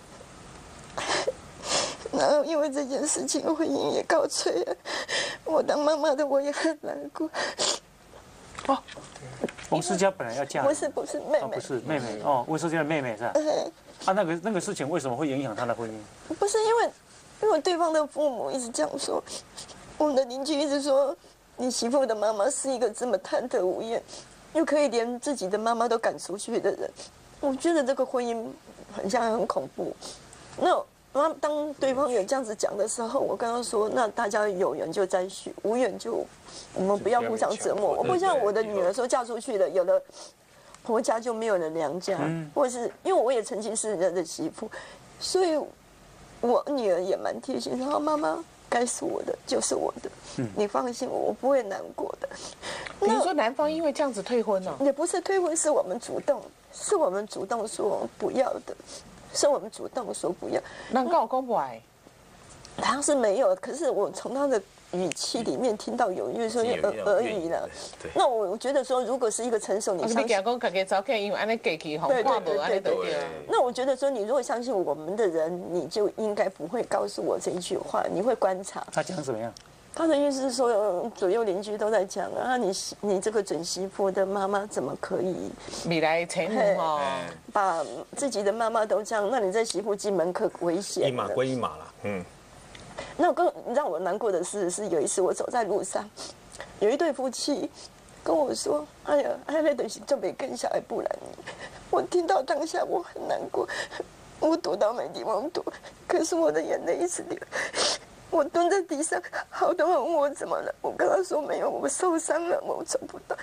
然后因为这件事情婚姻也告吹了，我当妈妈的我也很难过。 哦，翁思佳本来要嫁， 不是妹妹， 不是妹妹哦，翁思佳的妹妹是吧？那个事情为什么会影响她的婚姻？ 不是因为对方的父母一直这样说，我们的邻居一直说你媳妇的妈妈是一个这么贪得无厌，又可以连自己的妈妈都赶出去的人。我觉得这个婚姻很像很恐怖。那当对方有这样子讲的时候，我跟他说，那大家有缘就再续，无缘就我们不要互相折磨。我不像我的女儿说嫁出去了，有的婆家就没有了娘家，或者是因为我也曾经是人家的媳妇，所以我女儿也蛮贴心，说妈妈该是我的就是我的，你放心，我不会难过的。 比如说男方因为这样子退婚了， 也不是退婚，是我们主动说不要的，是我们主动说不要。 那跟我公不爱， 他是没有，可是我从他的语气里面听到有因说而已了。那我觉得说，如果是一个成熟，你相信， 因为安尼给起红挂无安尼得掉。 那我觉得说，你如果相信我们的人，你就应该不会告诉我这一句话，你会观察。 他讲怎么样？ 他的意思是说，左右邻居都在讲啊，你这个准媳妇的妈妈怎么可以未来前夫哦， 把自己的妈妈都这样？那你这媳妇进门可危险。 一码归一码了， 那更让我难过的是有一次我走在路上，有一对夫妻跟我说：“哎呀，那东西就没跟小孩不然。”我听到当下我很难过，我躲到没地方躲，可是我的眼泪一直流。我蹲在地上，好多人问我怎么了，我跟他说没有，我受伤了，我走不到。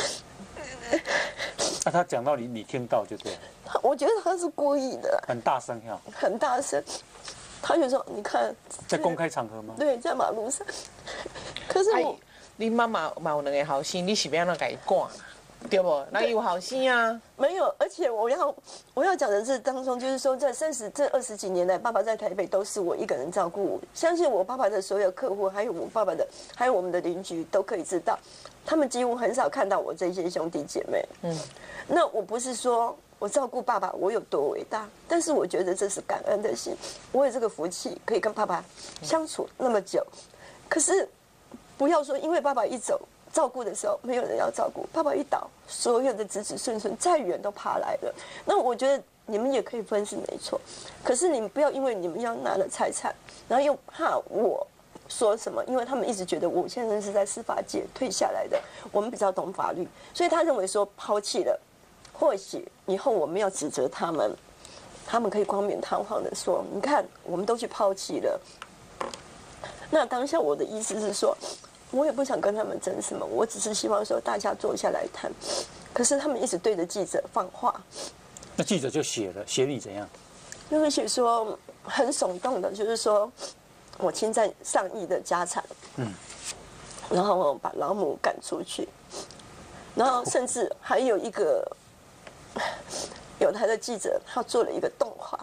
那他讲到你听到就对了。 我觉得他是故意的， 很大声呀， 很大声。他就说：“你看， 在公开场合吗？” 对，在马路上。可是你妈妈有两个后生，你是要怎给赶？对不？那有好心啊？ 没有，而且我要讲的是当中，就是说，这20几年来，爸爸在台北都是我一个人照顾。相信我爸爸的所有客户，还有我们的邻居都可以知道，他们几乎很少看到我这些兄弟姐妹。那我不是说我照顾爸爸我有多伟大，但是我觉得这是感恩的心，我有这个福气可以跟爸爸相处那么久。可是不要说因为爸爸一走，照顾的时候没有人要照顾，爸爸一倒，所有的子子孙孙再远都爬来了。那我觉得你们也可以分是没错，可是你们不要因为你们要拿了财产，然后又怕我说什么，因为他们一直觉得我先生是在司法界退下来的，我们比较懂法律，所以他认为说抛弃了，或许以后我们要指责他们，他们可以冠冕堂皇的说，你看我们都去抛弃了。 那当下我的意思是说，我也不想跟他们争什么，我只是希望说大家坐下来谈。可是他们一直对着记者放话， 那记者就写你怎样？ 就是写说很耸动的，就是说我侵占上亿的家产，然后把老母赶出去，然后甚至还有一个有台的记者，他做了一个动画，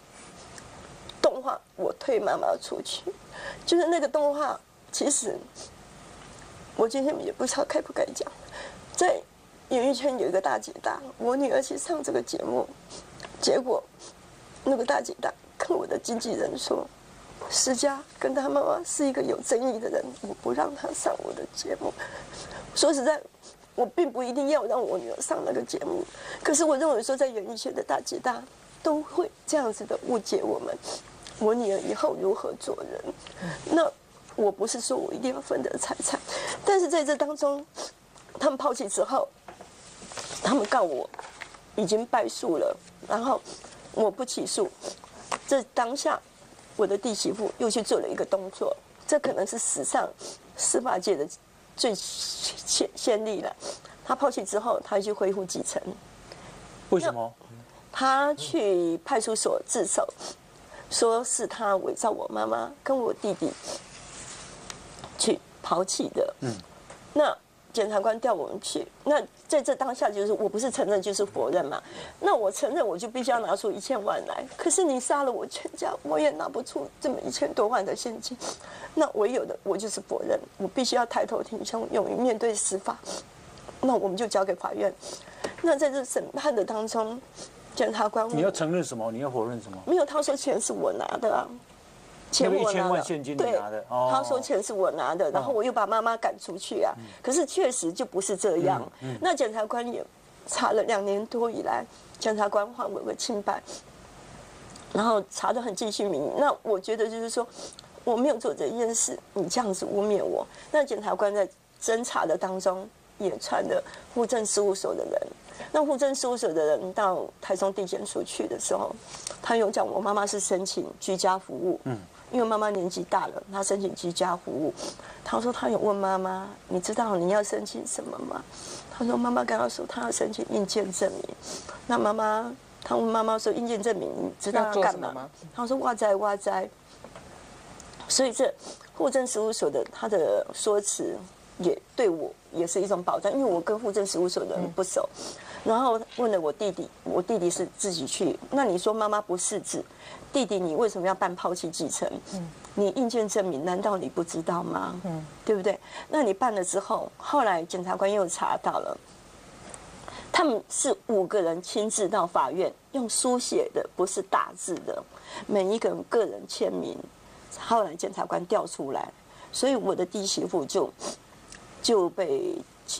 我推妈妈出去，就是那个动画，其实我今天也不知道该不该讲，在演艺圈有一个大姐大，我女儿去上这个节目，结果那个大姐大跟我的经纪人说，施家跟他妈妈是一个有争议的人，我不让她上我的节目。说实在，我并不一定要让我女儿上那个节目，可是我认为说，在演艺圈的大姐大都会这样子的误解我们，我女儿以后如何做人。那我不是说我一定要分得财产，但是在这当中，他们抛弃之后，他们告我已经败诉了，然后我不起诉。这当下，我的弟媳妇又去做了一个动作，这可能是史上司法界的最先例了。他抛弃之后，他去恢复继承。 为什么？ 他去派出所自首，说是他伪造我妈妈跟我弟弟去抛弃的。那检察官调我们去，那在这当下就是我不是承认就是否认嘛。那我承认我就必须要拿出1000万来，可是你杀了我全家，我也拿不出这么1000多万的现金。那唯有的我就是否认，我必须要抬头挺胸，勇于面对司法。那我们就交给法院。那在这审判的当中，检察官你要承认什么？你要否认什么？ 没有，他说钱是我拿的啊。钱我拿的， 1000万现金你拿的， 他说钱是我拿的，然后我又把妈妈赶出去啊。可是确实就不是这样。那检察官也查了2年多以来，检察官还我个清白，然后查得很尽心明。那我觉得就是说，我没有做这件事，你这样子污蔑我。那检察官在侦查的当中也传了户政事务所的人。那户政事务所的人到台中地检署去的时候，他有讲我妈妈是申请居家服务，因为妈妈年纪大了，她申请居家服务。他说他有问妈妈，你知道你要申请什么吗？他说妈妈跟他说他要申请印鉴证明。那他问妈妈说印鉴证明你知道要干嘛吗？他说哇哉。所以这户政事务所的他的说辞也对我也是一种保障，因为我跟户政事务所的人不熟。然后问了我弟弟，我弟弟是自己去。那你说妈妈不识字，弟弟你为什么要办抛弃继承？你印鉴证明难道你不知道吗？对不对？那你办了之后，后来检察官又查到了，他们是5个人亲自到法院用书写的，不是打字的，每一个人个人签名。后来检察官调出来，所以我的弟媳妇就被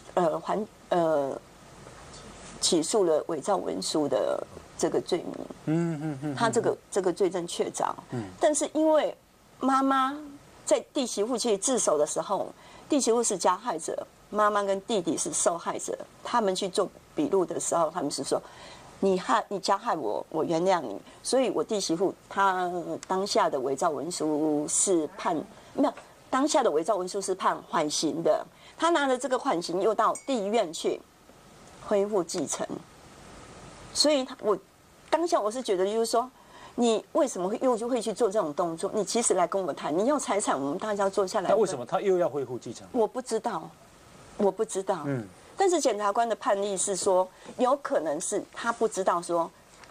起诉了伪造文书的这个罪名。他这个罪证确凿。但是因为妈妈在弟媳妇去自首的时候，弟媳妇是加害者，妈妈跟弟弟是受害者。他们去做笔录的时候，他们是说你加害我，我原谅你。所以我弟媳妇她当下的伪造文书是判没有，当下的伪造文书是判缓刑的。他拿了这个缓刑又到地院去恢复继承。所以我当下我是觉得就是说，你为什么又会去做这种动作？你其实来跟我们谈，你要财产，我们大家坐下来。 那为什么他又要恢复继承？ 我不知道。但是检察官的判例是说，有可能是他不知道说，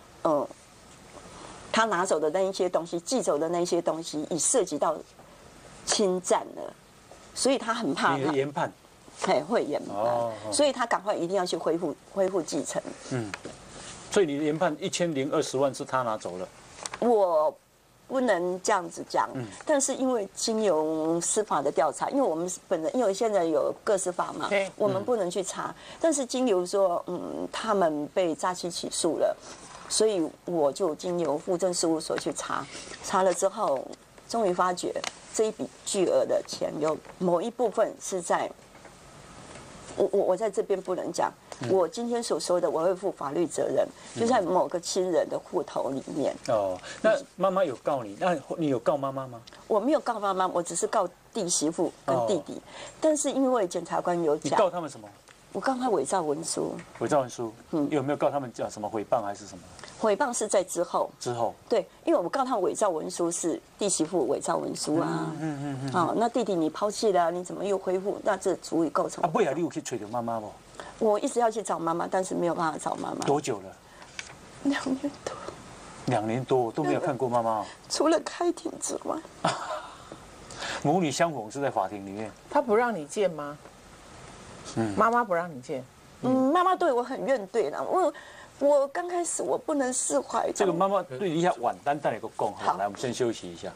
他拿走的那一些东西，寄走的那些东西，已涉及到侵占了，所以他很怕。 研判。 会研判，所以他赶快一定要去恢复继承。 所以你研判1020万是他拿走了。 我不能这样子讲，但是因为经由司法的调查，因为我们本人因为现在有个司法嘛，我们不能去查。但是经由说，他们被诈欺起诉了，所以我就经由户政事务所去查了之后，终于发觉这一笔巨额的钱有某一部分是在。我在这边不能讲， 我今天所说的，我会负法律责任，就在某个亲人的户头里面。 哦，那妈妈有告你？那你有告妈妈吗？ 我没有告妈妈，我只是告弟媳妇跟弟弟。但是因为检察官有你讲， 告他们什么？ 我告他伪造文书。 伪造文书？有没有告他们讲什么诽谤还是什么？ 诽谤是在之后。 之后。 对，因为我告他伪造文书是弟媳妇伪造文书啊。好，那弟弟你抛弃了，你怎么又恢复？那这足以构成。 啊，不然你有去找到妈妈不？ 我一直要去找妈妈，但是没有办法找妈妈。 多久了 2年多。 2年多都没有看过妈妈。 除了开庭之外。 母女相逢是在法庭里面。 他不让你见吗？妈妈不让你见。 妈妈对我很怨怼啦。我刚开始我不能释怀。 这个妈妈对你一下晚单带你个供好，来我们先休息一下。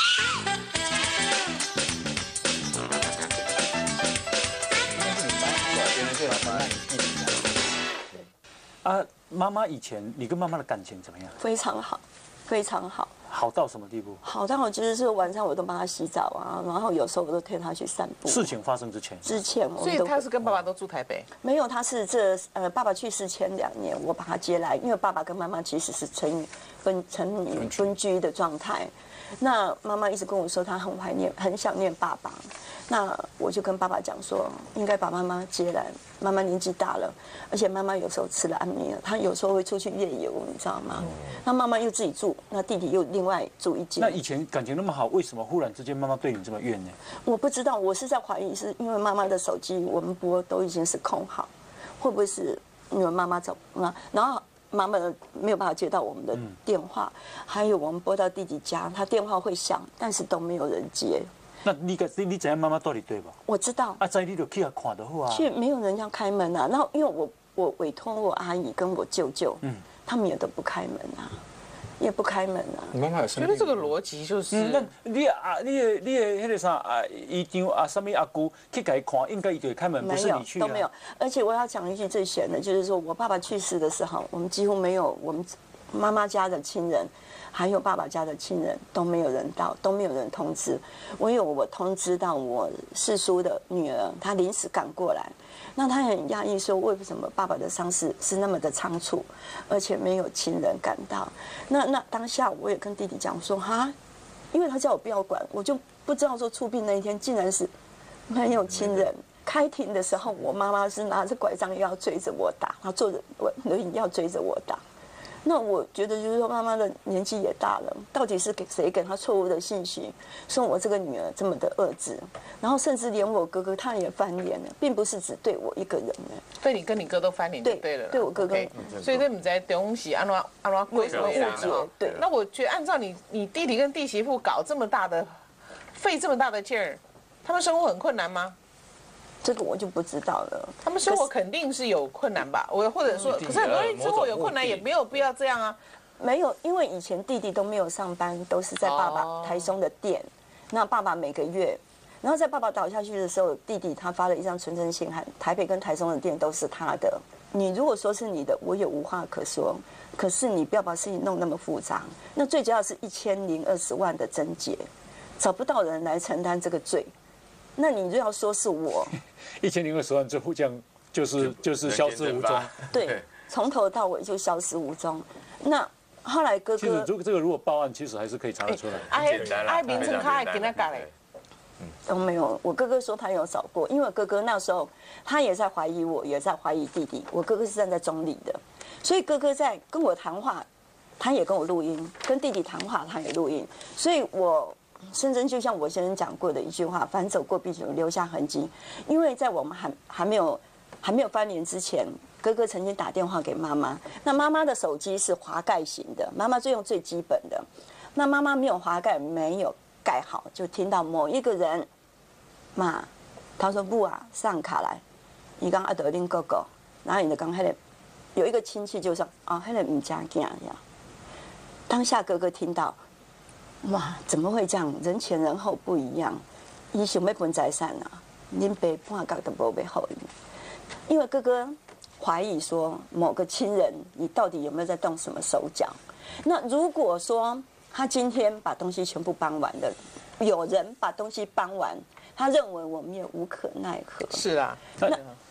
啊，妈妈以前你跟妈妈的感情怎么样？ 非常好，非常好。 好到什么地步？ 好到我就是说晚上我都帮他洗澡啊，然后有时候我都推他去散步。 事情发生之前。 所以他是跟爸爸都住台北？ 没有，他是爸爸去世前2年，我把他接来，因为爸爸跟妈妈其实是成年分居的状态。那妈妈一直跟我说她很怀念、很想念爸爸。那我就跟爸爸讲说，应该把妈妈接来。妈妈年纪大了，而且妈妈有时候吃了安眠药，她有时候会出去夜游，你知道吗？那妈妈又自己住，那弟弟又另外住一间。 那以前感情那么好，为什么忽然之间妈妈对你这么怨呢？ 我不知道，我是在怀疑，是因为妈妈的手机我们拨都已经是空号，会不会是因为妈妈走了，然后妈妈没有办法接到我们的电话，还有我们拨到弟弟家，他电话会响，但是都没有人接。 那你知道妈妈到底对吧？ 我知道。 啊，在你就去看就好啊。 却没有人要开门啊，然后因为我委托我阿姨跟我舅舅，他们也都不开门啊，也不开门啊。 你妈妈有生病？ 觉得这个逻辑就是， 那你的那个啥姨丈啊，什么阿姑去给看，应该就会开门，不是你去都没有。而且我要讲一句最悬的，就是说我爸爸去世的时候，我们几乎没有我们妈妈家的亲人。还有爸爸家的亲人都没有人到，都没有人通知。我通知到我四叔的女儿，她临时赶过来，那她很压抑，说为什么爸爸的丧事是那么的仓促，而且没有亲人赶到。那当下我也跟弟弟讲说哈，因为他叫我不要管，我就不知道说出殡那一天竟然是没有亲人。开庭的时候，我妈妈是拿着拐杖要追着我打，她坐着轮椅要追着我打。那我觉得就是说，妈妈的年纪也大了，到底是谁给她错误的信息，说我这个女儿这么的恶质，然后甚至连我哥哥他也翻脸了，并不是只对我一个人呢。 对你跟你哥都翻脸就对了。 对我哥哥， 所以这不在东西安怎归什么误解？对。那我觉得按照你弟弟跟弟媳妇搞这么大的，费这么大的劲儿，他们生活很困难吗？ 这个我就不知道了。 他们生活肯定是有困难吧？或者说，可是很多人生活有困难也没有必要这样啊。 没有，因为以前弟弟都没有上班，都是在爸爸台中的店。那爸爸每个月，然后在爸爸倒下去的时候，弟弟他发了一张存证信函，台北跟台中的店都是他的。你如果说是你的，我也无话可说。可是你不要把事情弄那么复杂。那最主要是1020万的症结，找不到人来承担这个罪。那你就要说是我 ，1020万就这样就是消失无踪， 对，从头到尾就消失无踪。那后来哥哥， 其实这个如果报案，其实还是可以查得出来。 哎，名称他还给他改嘞， 都没有。我哥哥说他有找过，因为哥哥那时候他也在怀疑我，也在怀疑弟弟。我哥哥是站在中立的，所以哥哥在跟我谈话，他也跟我录音；跟弟弟谈话，他也录音。所以我。甚至就像我先生讲过的一句话，凡走过必须留下痕迹。因为在我们还没有翻脸之前，哥哥曾经打电话给妈妈。那妈妈的手机是滑盖型的，妈妈就用最基本的。那妈妈没有滑盖，没有盖好，就听到某一个人嘛，他说不啊，上卡来，你刚阿德林哥哥，然后你就刚那个有一个亲戚就说哦，那个唔家囝呀。当下哥哥听到。哇，怎么会这样？人前人后不一样。伊想要分财产啊，恁爸半角都无要好伊。因为哥哥怀疑说某个亲人，你到底有没有在动什么手脚？那如果说他今天把东西全部搬完了，有人把东西搬完，他认为我们也无可奈何。 是啊，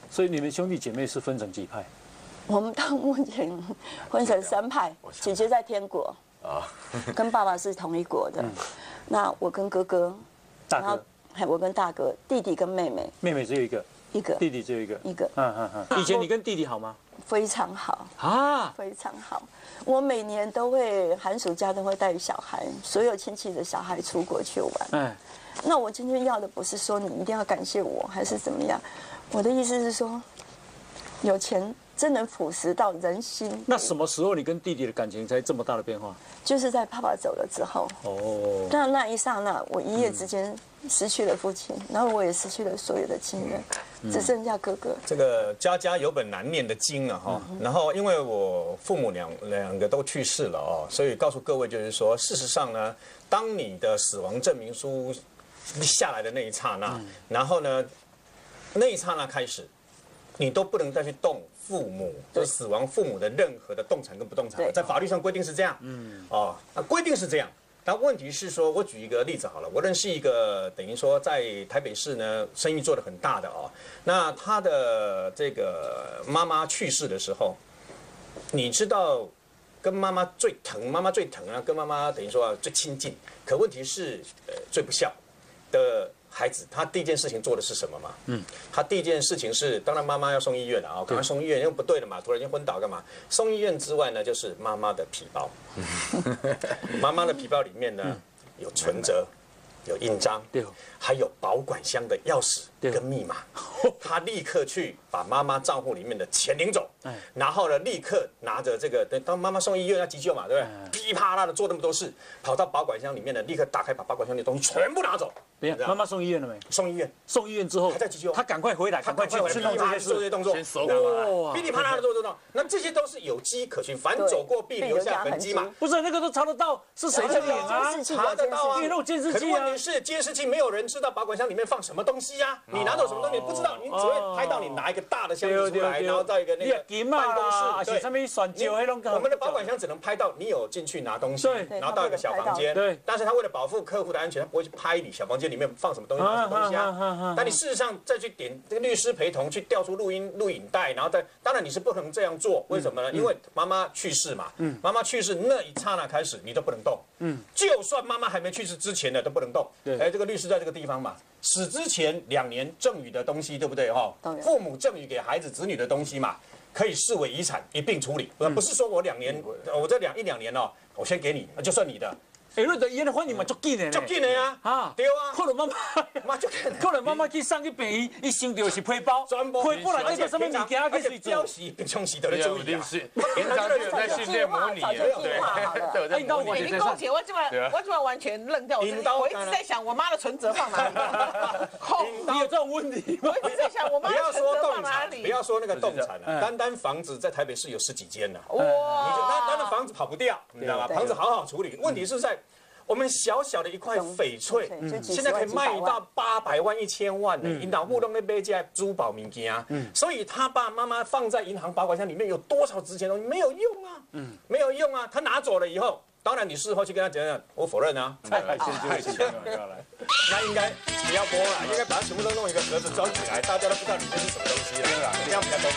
所以你们兄弟姐妹是分成几派？ 我们到目前分成3派，姐姐在天国，跟爸爸是同一国的。那我跟哥哥， 大哥， 我跟大哥，弟弟跟妹妹， 妹妹只有一个，弟弟只有一个，以前你跟弟弟好吗？ 非常好啊， 非常好。我每年都会寒暑假都会带小孩，所有亲戚的小孩出国去玩。那我今天要的不是说你一定要感谢我，还是怎么样？我的意思是说，有钱真能腐蚀到人心。 那什么时候你跟弟弟的感情才这么大的变化？ 就是在爸爸走了之后。哦。但那一刹那，我一夜之间失去了父亲，然后我也失去了所有的亲人，只剩下哥哥。 这个家家有本难念的经啊哈。然后因为我父母两个都去世了哦，所以告诉各位就是说，事实上呢，当你的死亡证明书下来的那一刹那，然后呢，那一刹那开始，你都不能再去动父母，就是死亡父母的任何的动产跟不动产，在法律上规定是这样。那规定是这样。但问题是说，我举一个例子好了，我认识一个等于说在台北市呢生意做得很大的哦，那他的这个妈妈去世的时候，你知道跟妈妈最疼啊，跟妈妈等于说最亲近，可问题是最不孝的孩子，他第一件事情做的是什么嘛？他第一件事情是，当然妈妈要送医院了啊，赶快送医院，因为不对了嘛，突然间昏倒干嘛？送医院之外呢，就是妈妈的皮包，妈妈的皮包里面呢有存折，有印章，还有保管箱的钥匙跟密码。他立刻去把妈妈账户里面的钱领走，然后呢，立刻拿着这个，当妈妈送医院要急救嘛，对不对？噼啪啦的做那么多事，跑到保管箱里面呢，立刻打开，把保管箱里的东西全部拿走。 妈妈送医院了没？ 送医院， 送医院之后还在急救， 他赶快回来，赶快去弄这些事， 做这些动作，噼里啪啦的做这种，那这些都是有迹可循，凡走过必留下痕迹嘛。 不是那个都查得到是谁在演啊？ 查得到啊， 你弄监视器啊。 可是问题是监视器没有人知道保管箱里面放什么东西呀，你拿走什么东西不知道，你只会拍到你拿一个大的箱子出来，然后到一个那个办公室，对，我们的保管箱只能拍到你有进去拿东西，然后到一个小房间，对。但是他为了保护客户的安全，他不会去拍你小房间里面放什么东西。东西啊，但你事实上再去点这个律师陪同去调出录影带，然后再当然你是不能这样做，为什么呢？因为妈妈去世嘛，妈妈去世那一刹那开始你都不能动，就算妈妈还没去世之前的都不能动。这个律师在这个地方嘛，死之前2年赠与的东西，对不对哈？父母赠与给孩子子女的东西嘛，可以视为遗产一并处理，不是说我2年，我这1、2年哦，我先给你，就算你的。 你的伊的反应嘛足紧的， 足紧的啊！啊，对啊， 可能妈妈去送去病院，伊想到是皮包，皮包内底有什么物件去水做？ 平常时都在注意啊， 平常就有在训练模拟， 对，你跟我姐，我今晚完全愣掉，我一直在想我妈的存折放哪里。 你有这种问题吗？ 我一直在想我妈的存折放哪里。 不要说那个动产了，单房子在台北市有10几间呢。哇，那的房子跑不掉，你知道吗？房子好好处理，问题是在。我们小小的一块翡翠，现在可以卖到800万、1000万呢。银行户弄那买这珠宝物件，所以他爸妈妈放在银行保管箱里面有多少值钱东西没有用啊？没有用啊！他拿走了以后，当然你事后去跟他讲，我否认啊。那应该不要播了，应该把它全部都弄一个盒子装起来，大家都不知道里面是什么东西了，这样比较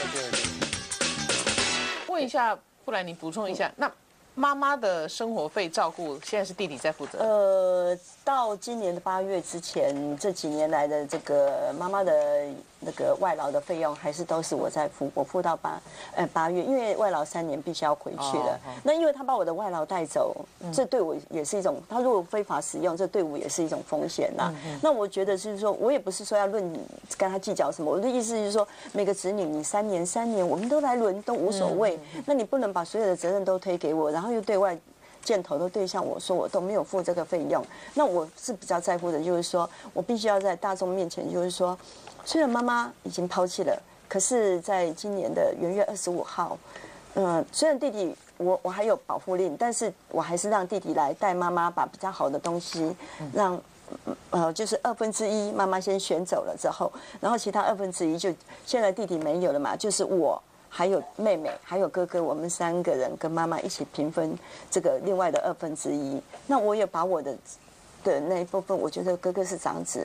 多。问一下，不然你补充一下那。妈妈的生活费照顾现在是弟弟在负责。 到今年的8月之前，这几年来的这个妈妈的那个外劳的费用，还是都是我在付，我付到8月，因为外劳3年必须要回去了。那因为他把我的外劳带走，这对我也是一种，他如果非法使用，这对我也是一种风险呐。那我觉得就是说，我也不是说要跟他计较什么，我的意思是说，每个子女你3年，我们都来轮都无所谓。那你不能把所有的责任都推给我，然后又对外箭头的对象我说我都没有付这个费用，那我是比较在乎的，就是说我必须要在大众面前，就是说，虽然妈妈已经抛弃了，可是在今年的元月25号，虽然弟弟我还有保护令，但是我还是让弟弟来带妈妈把比较好的东西让。就是1/2妈妈先选走了之后，然后其他1/2就现在弟弟没有了嘛，就是我。还有妹妹，还有哥哥，我们3个人跟妈妈一起平分这个另外的1/2。那我也把我的那一部分，我觉得哥哥是长子，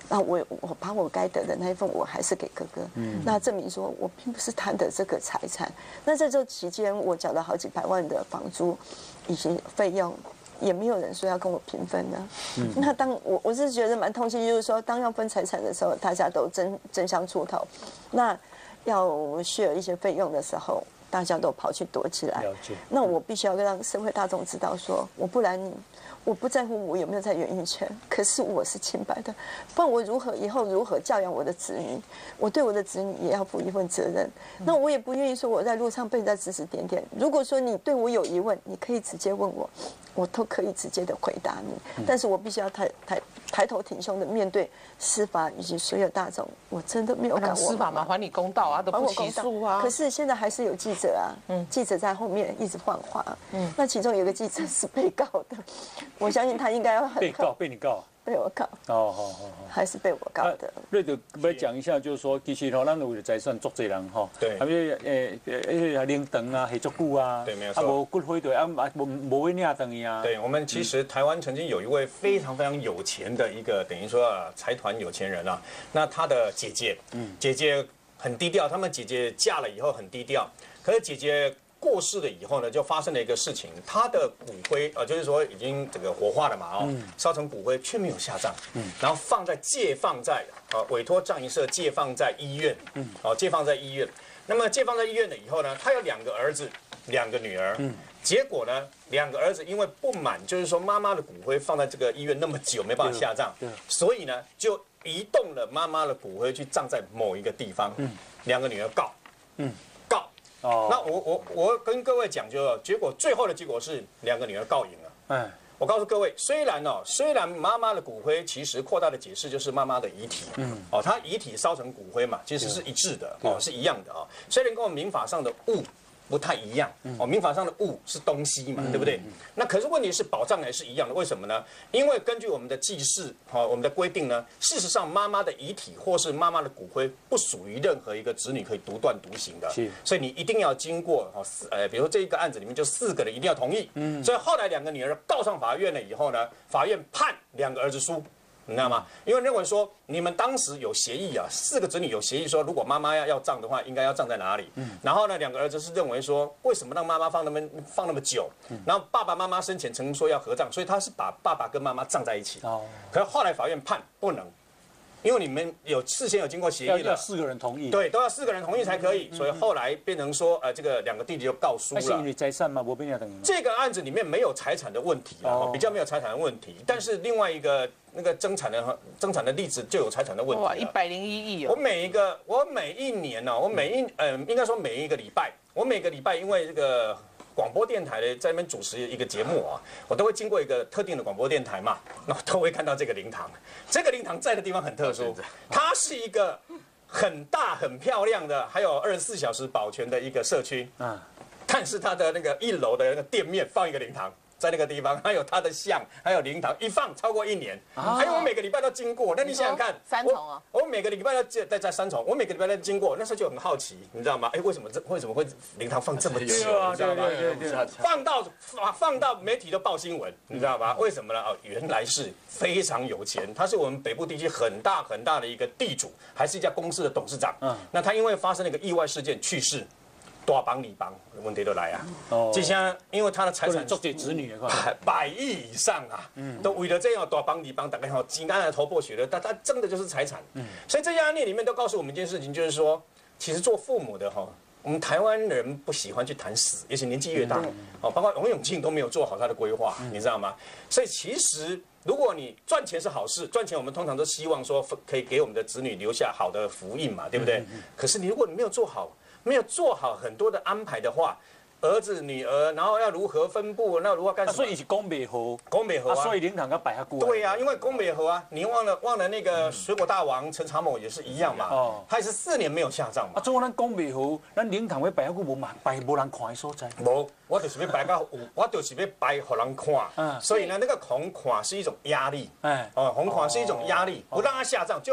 那我把我该得的那一份我还是给哥哥，那证明说我并不是贪得这个财产。那在这期间，我缴了好几百万的房租以及费用，也没有人说要跟我平分呢。那当我是觉得蛮痛心，就是说当要分财产的时候，大家都争相出头，那要share一些费用的时候，大家都跑去躲起来。那我必须要让社会大众知道说，我不然你。我不在乎我有没有在演艺圈，可是我是清白的，不然我以后如何教养我的子女？我对我的子女也要负一份责任。那我也不愿意说我在路上被人家指指点点。如果说你对我有疑问，你可以直接问我，我都可以直接的回答你。但是我必须要抬头挺胸的面对司法以及所有大众。我真的没有敢司法嘛，还你公道啊，都不起诉啊。 可是现在还是有记者啊，记者在后面一直放话。那其中有个记者是被告的。我相信他应该要很被你告， 被我告好，还是被我告的。 瑞德要讲一下，就是说，其实咱为了财产做这人对， 还有领长啊，系足久啊， 对，没有错， 无骨灰队无会领等呀。 对，我们其实台湾曾经有一位非常非常有钱的一个等于说财团有钱人啊，那他的姐姐很低调，他们姐姐嫁了以后很低调，可是姐姐过世了以后呢，就发生了一个事情，他的骨灰就是说已经这个火化了嘛，烧成骨灰却没有下葬，然后借放在委托葬仪社借放在医院，借放在医院。那么借放在医院了以后呢，他有2个儿子，2个女儿，结果呢，2个儿子因为不满，就是说妈妈的骨灰放在这个医院那么久没办法下葬，所以呢就移动了妈妈的骨灰去葬在某一个地方，2个女儿告。那我跟各位讲，结果最后的结果是2个女儿告赢了。我告诉各位，虽然妈妈的骨灰其实扩大的解释就是妈妈的遗体，她遗体烧成骨灰嘛，其实是一致的，是一样的啊。虽然跟我们民法上的物不太一样，民法上的物是东西嘛，对不对？那可是问题是保障还是一样的，为什么呢？因为根据我们的记事，我们的规定呢，事实上妈妈的遗体或是妈妈的骨灰不属于任何一个子女可以独断独行的，所以你一定要经过比如说这一个案子里面就4个人一定要同意，所以后来2个女儿告上法院了以后呢，法院判2个儿子输。你知道吗？因为认为说你们当时有协议啊，4个子女有协议说，如果妈妈要葬的话，应该要葬在哪里？然后呢，2个儿子是认为说，为什么让妈妈放那么久？然后爸爸妈妈生前曾说要合葬，所以他是把爸爸跟妈妈葬在一起。可是后来法院判不能。因为你们事先有经过协议了， 要4个人同意， 对，都要4个人同意才可以，所以后来变成说，这个2个弟弟就告输了。 是因为财产吗？无变等于。 这个案子里面没有财产的问题啊，比较没有财产的问题，但是另外一个那个增产的例子就有财产的问题。哇 ，101亿哦！ 我每一年呢，应该说每一个礼拜，我每个礼拜因为这个。广播电台的在那边主持一个节目啊，我都会经过一个特定的广播电台嘛，那我都会看到这个灵堂。这个灵堂在的地方很特殊，它是一个很大很漂亮的，还有24小时保全的一个社区。但是它的那个1楼的那个店面放一个灵堂。在那个地方，还有他的像，还有灵堂，一放超过1年。还有我每个礼拜都经过，那你想想看， 三重啊， 我每个礼拜都在三重，我每个礼拜都经过，那时候就很好奇，你知道吗？为什么会灵堂放这么久？你知道吗？放到媒体都报新闻，你知道吗？为什么呢？原来是非常有钱，他是我们北部地区很大很大的一个地主，还是一家公司的董事长。那他因为发生了一个意外事件去世。大帮里帮问题都来啊！这些因为他的财产做给子女 100亿以上啊，都为了这样大帮里帮，大概几万人头破血流，他挣的就是财产。所以这些案例里面都告诉我们一件事情，就是说，其实做父母的我们台湾人不喜欢去谈死，尤其年纪越大，包括王永庆都没有做好他的规划，你知道吗？所以其实如果你赚钱是好事，赚钱我们通常都希望说可以给我们的子女留下好的福音嘛，对不对？可是如果你没有做好很多的安排的话，儿子女儿，然后要如何分布，那如何干什么？ 所以是讲袂好，所以灵堂要摆下久。 对呀，因为讲袂好啊，你忘了那个水果大王陈查某也是一样嘛，他也是4年没有下葬嘛。 总咱讲袂好，咱灵堂要摆下久无人看的所在。 无，我就是要摆到有，我就是要摆给人看。所以呢，那个红看是一种压力。红看是一种压力，不让他下葬就。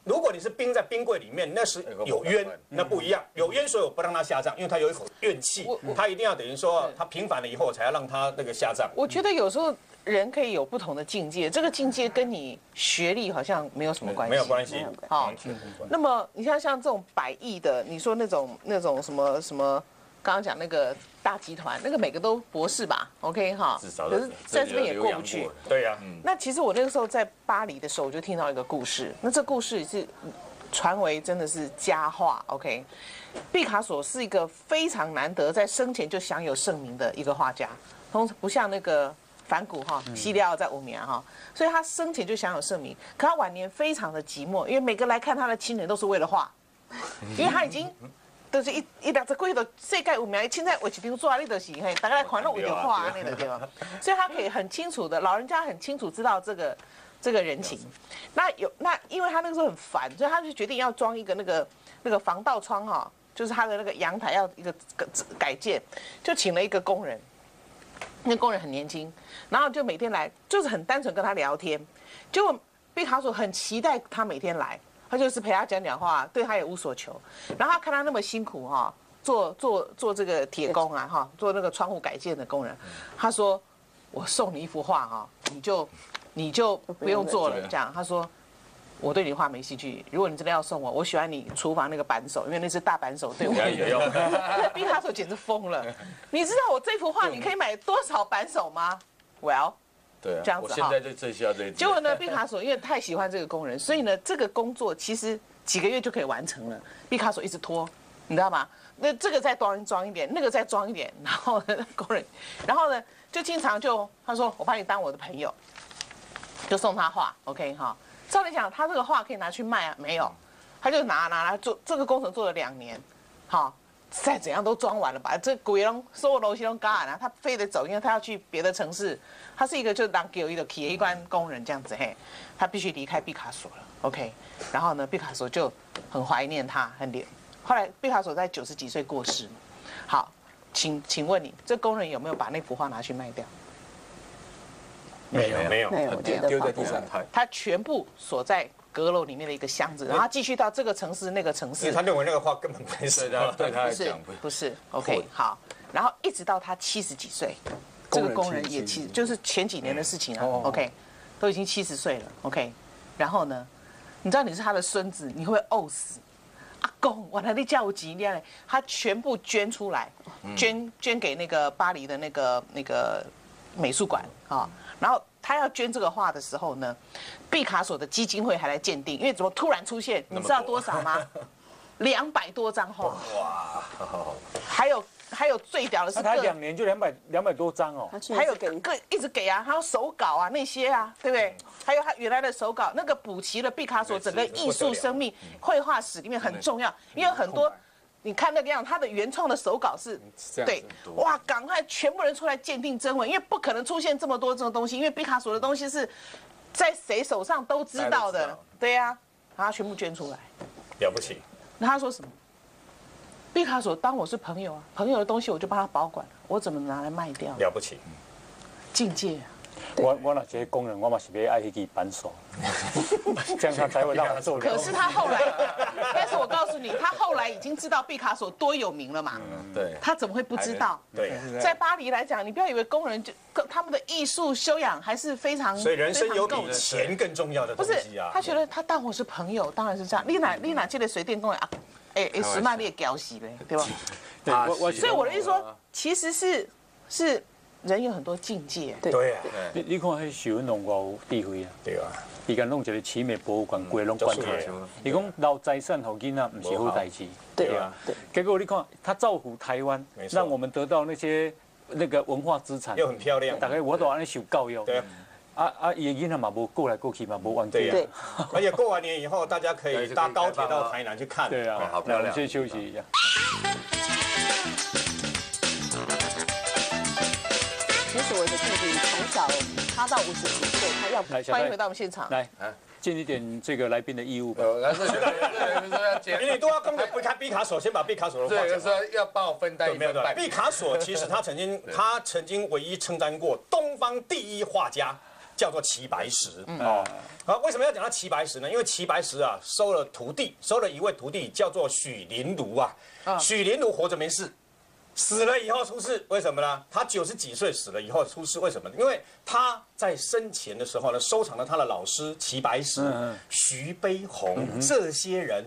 如果你是冰在冰柜里面，那是有冤，那不一样。有冤，所以我不让他下葬，因为他有一口怨气，他一定要等于说他平反了以后，才要让他那个下葬。 我觉得有时候人可以有不同的境界，这个境界跟你学历好像没有什么关系， 没有关系。 好，那么你像这种100亿的，你说那种什么。刚刚讲那个大集团，那个每个都博士吧 ，OK 哈，可是在这边也过不去。 对呀， 那其实我那个时候在巴黎的时候，我就听到一个故事，那这故事是传为真的是佳话 ，OK。毕卡索是一个非常难得在生前就享有盛名的一个画家，不像那个梵谷哈，西利奥在5年哈，所以他生前就享有盛名，可他晚年非常的寂寞，因为每个来看他的亲人都是为了画，因为他已经。就是一两只龟的世界有名，凊彩画一张纸，你就是嘿，大家看拢为着画安尼的对吧？所以他可以很清楚的，老人家很清楚知道这个人情。那因为他那个时候很烦，所以他就决定要装一个那个防盗窗哈，就是他的那个阳台要一个改建，就请了一个工人。那工人很年轻，然后就每天来，就是很单纯跟他聊天。结果毕卡索很期待他每天来。他就是陪他讲话，对他也无所求。然后他看他那么辛苦哈，做这个铁工啊哈，做那个窗户改建的工人。他说：“我送你一幅画哈，你就不用做了。”这样他说：“我对你画没兴趣。如果你真的要送我喜欢你厨房那个扳手，因为那是大扳手对我有用。”毕卡索简直疯了。你知道我这幅画你可以买多少扳手吗 ？Well。 对啊， 这样子我现在就最需要这一。 结果呢，毕卡索因为太喜欢这个工人，所以呢，这个工作其实几个月就可以完成了。毕卡索一直拖，你知道吗？那这个再装一点，那个再装一点，然后呢，工人，然后呢，就经常他说我把你当我的朋友，就送他画 ，OK 哈。照理讲，他这个画可以拿去卖啊，没有，他就拿来做这个工程做了2年，好。再怎样都装完了吧？这鬼龙所有东西都干完了，他非得走，因为他要去别的城市。他是一个就当给一个企业一关工人这样子嘿，他必须离开毕卡索了。OK， 然后呢，毕卡索就很怀念他，后来毕卡索在90几岁过世。好，请问你，这工人有没有把那幅画拿去卖掉？ 没有， 丢在地上。 他全部锁在阁楼里面的一个箱子，然后继续到这个城市那个城市。 他认为那个画根本不是他， 对他来讲不是。OK， 好，然后一直到他70几岁，这个工人也就是前几年的事情啊。OK， 都已经70岁了。OK， 然后呢，你知道你是他的孙子，你会呕死。阿公，我来你叫我几年嘞？他全部捐出来，捐给那个巴黎的那个美术馆啊。然后他要捐这个画的时候呢，毕卡索的基金会还来鉴定，因为怎么突然出现？你知道多少吗？200多张画。哇！还有最屌的是， 他2年就200多张哦。 还有一直给啊，还有手稿啊那些啊，对不对？还有他原来的手稿，那个补齐了毕卡索整个艺术生命、绘画史里面很重要，因为很多。你看那个样，他的原创的手稿是，对，哇，赶快全部人出来鉴定真伪，因为不可能出现这么多这种东西，因为毕卡索的东西是在谁手上都知道的，对呀，然后全部捐出来， 了不起。 那他说什么？毕卡索当我是朋友啊，朋友的东西我就帮他保管，我怎么拿来卖掉？ 了不起， 境界。 我那些工人，我嘛是要爱那个扳手，这样他才会让他做。 可是他后来，但是我告诉你，他后来已经知道毕卡索多有名了嘛。 对。 他怎么会不知道？ 对。 在巴黎来讲，你不要以为工人就他们的艺术修养还是非常， 所以人生有比钱更重要的东西啊。 他觉得他当我是朋友，当然是这样。你哪记得水电工啊？10万你也屌死呗，对吧？ 对。 所以我的意思说，其实是。人有很多境界， 对啊， 你看迄徐文龙偌有智慧啊， 对啊， 伊甲弄一个奇美博物馆，规拢关起来。伊讲留财产给囡仔，不是好代志， 对啊。 结果你看，他造福台湾，让我们得到那个文化资产， 又很漂亮， 大概我都安尼受教育。对啊，伊的囡仔嘛无过来过去嘛无忘记啊。 而且过完年以后，大家可以搭高铁到台南去看。 对啊， 好漂亮。 先休息一下。 其实我的弟弟从小，他到50几岁，他要欢迎回到我们现场。 来，尽一点这个来宾的义务吧。 因为都要跟着毕卡索，先把毕卡索的画讲。 说要帮我分担一分半。 毕卡索其实他曾经唯一称赞过东方第一画家。 叫做齐白石哦。好，为什么要讲到齐白石呢？因为齐白石啊收了一位徒弟叫做许麟如啊。许麟如活着没事。死了以后出事，为什么呢？他90几岁死了以后出事，为什么呢？因为他在生前的时候呢，收藏了他的老师齐白石、徐悲鸿这些人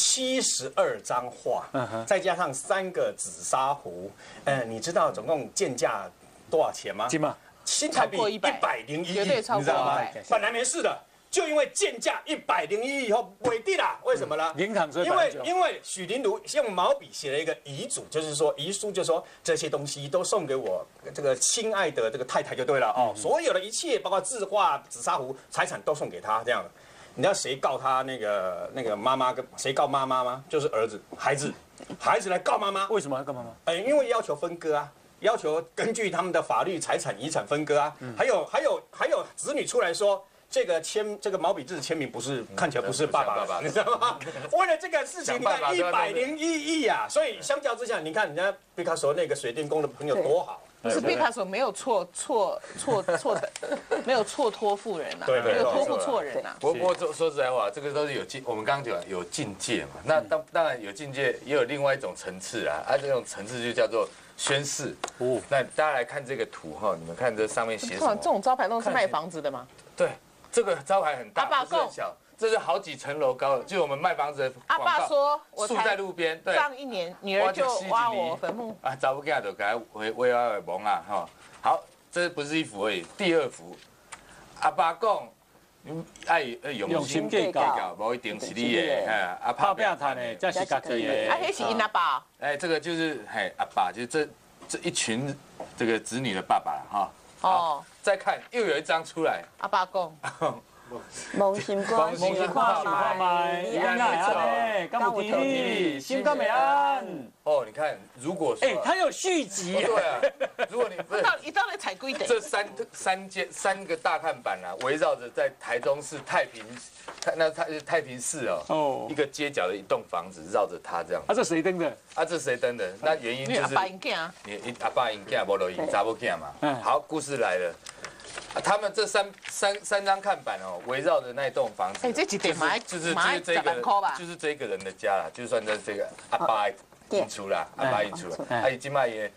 72张画，再加上3个紫砂壶。你知道总共建价多少钱吗？新台币101亿， 绝对超过100， 你知道吗？本来没事的。就因为建价101亿以后违地啦，为什么呢？因为许麟如用毛笔写了一个遗嘱，就是说遗书，就是说这些东西都送给我这个亲爱的这个太太就对了哦，所有的一切包括字画、紫砂壶、财产都送给他这样的。你知道谁告他那个妈妈跟谁告妈妈吗？就是孩子来告妈妈。 为什么要告妈妈？ 因为要求分割啊。要求根据他们的法律财产遗产分割啊，还有子女出来说。这个毛笔字签名看起来不是爸爸，你知道吗？为了这个事情，你看101亿啊！所以相较之下，你看人家毕卡索那个水电工的朋友多好。 不是毕卡索没有错没有错托付人呐，没有托付错人呐。 不过说实在话，这个都是我们刚刚讲有境界嘛。那当然有境界，也有另外一种层次啊。这种层次就叫做宣誓。那大家来看这个图哈，你们看这上面写什么？ 这种招牌都是卖房子的吗？ 对。这个招牌很大，不是很小，这是好几层楼高的，就是我们卖房子的广告。 阿爸说，我树在路边，对， 上1年女儿就挖我坟墓啊，找不见就给他围挖蒙啊哈。好，这不是一幅而已，第2幅，阿爸讲，爱用心计较，无一定是你的，啊， 拍拼赚的，这是家己的。 啊，那是因阿爸。 这个就是阿爸，就是这一群这个子女的爸爸哈。哦。再看，又有一张出来。 阿爸讲， 梦心挂麦，你安奈？敢有天理，心甘美安。 哦，你看，如果说， 它有续集。 对啊，如果你不是， 一到那才归的。 这三个大看板啊，围绕着在台中市太平市哦，一个街角的一栋房子绕着它这样。 这谁登的？ 这谁登的？那原因就是阿爸因囝， 你阿爸因囝无落因查某囝嘛。好，故事来了。他们这三张看板哦，围绕着那栋房子， 这几点买就是这个人的家啦，就算在这个阿爸引出啦，阿爸引出了，他已经卖也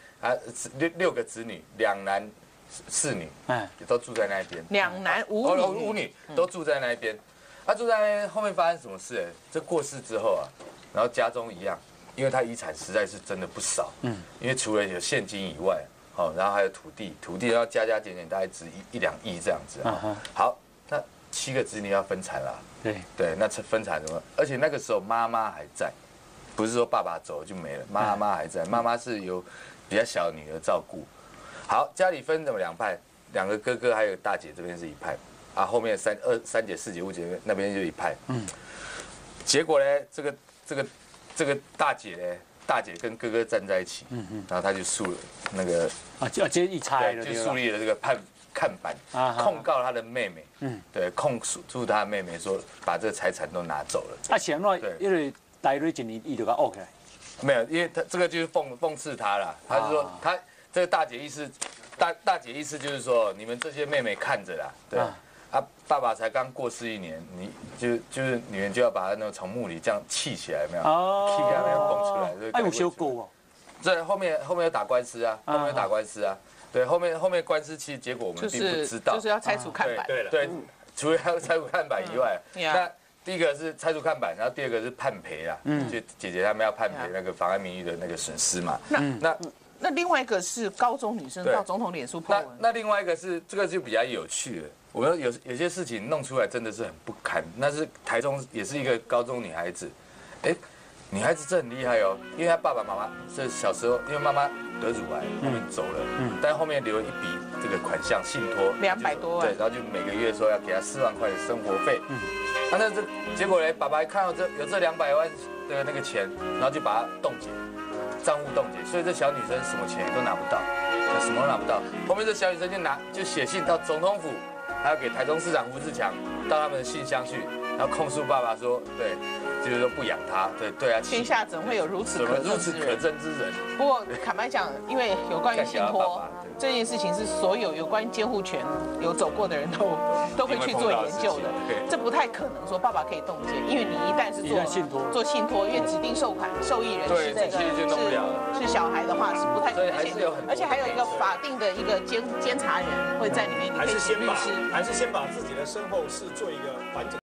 6个子女，2男4女，都住在那边 ，2男5 女都住在那边。他住在那边后面发生什么事？这过世之后啊，然后家中一样，因为他遗产实在是真的不少，因为除了有现金以外。然后还有土地要加减大概值1、2亿这样子啊。好，那7个子女要分产了。对，那分产什么？而且那个时候妈妈还在，不是说爸爸走了就没了，妈妈还在。妈妈是由比较小的女儿照顾。好，家里分怎么2派，2个哥哥还有大姐这边是一派啊，后面三姐、4姐、5姐那边就一派。结果呢，这个大姐跟哥哥站在一起，然后他就树了那个接一拆了， 就树立了这个看板，控告他的妹妹，对，控诉他的妹妹说把这个财产都拿走了。 显然因为大瑞一年伊就甲恶起来， 没有，因为他这个就是讽刺他啦，他是说他这个大姐意思就是说你们这些妹妹看着啦，对。爸爸才刚过世1年，你就是女人就要把他那个从墓里这样砌起来，没有？砌起来没有蹦出来？ 哎，有修过哦。 这后面有打官司啊，对，后面官司其实结果我们并不知道， 就是要拆除看板。 对，除了要拆除看板以外，那第一个是拆除看板，然后第2个是判赔啦，就姐姐他们要判赔那个妨碍名誉的那个损失嘛。 那另外一个是高中女生到总统脸书 po 文， 那另外一个是这个就比较有趣了。我们有些事情弄出来真的是很不堪。那是台中也是一个高中女孩子，女孩子真很厉害哦，因为她爸爸妈妈是小时候因为妈妈得乳癌后面走了，但后面留了一笔这个款项信托 200多万， 对，然后就每个月说要给她4万块的生活费。那这结果呢，爸爸看到有这200万的那个钱，然后就把它冻结。账户冻结，所以这小女生什么钱都拿不到，什么都拿不到。后面这小女生就写信到总统府，还要给台中市长胡志强到他们的信箱去， 然后控诉爸爸说，对，就是说不养他，对啊， 天下怎会有如此可憎之人？ 不过坦白讲，因为有关于信托这件事情，是所有有关监护权有走过的人都会去做研究的。这不太可能说爸爸可以冻结，因为你一旦是做信托，因为指定受款受益人是这个是小孩的话是不太可能，而且还有一个法定的一个监察人会在里面，你可以请律师， 还是先把自己的身后事做一个完整。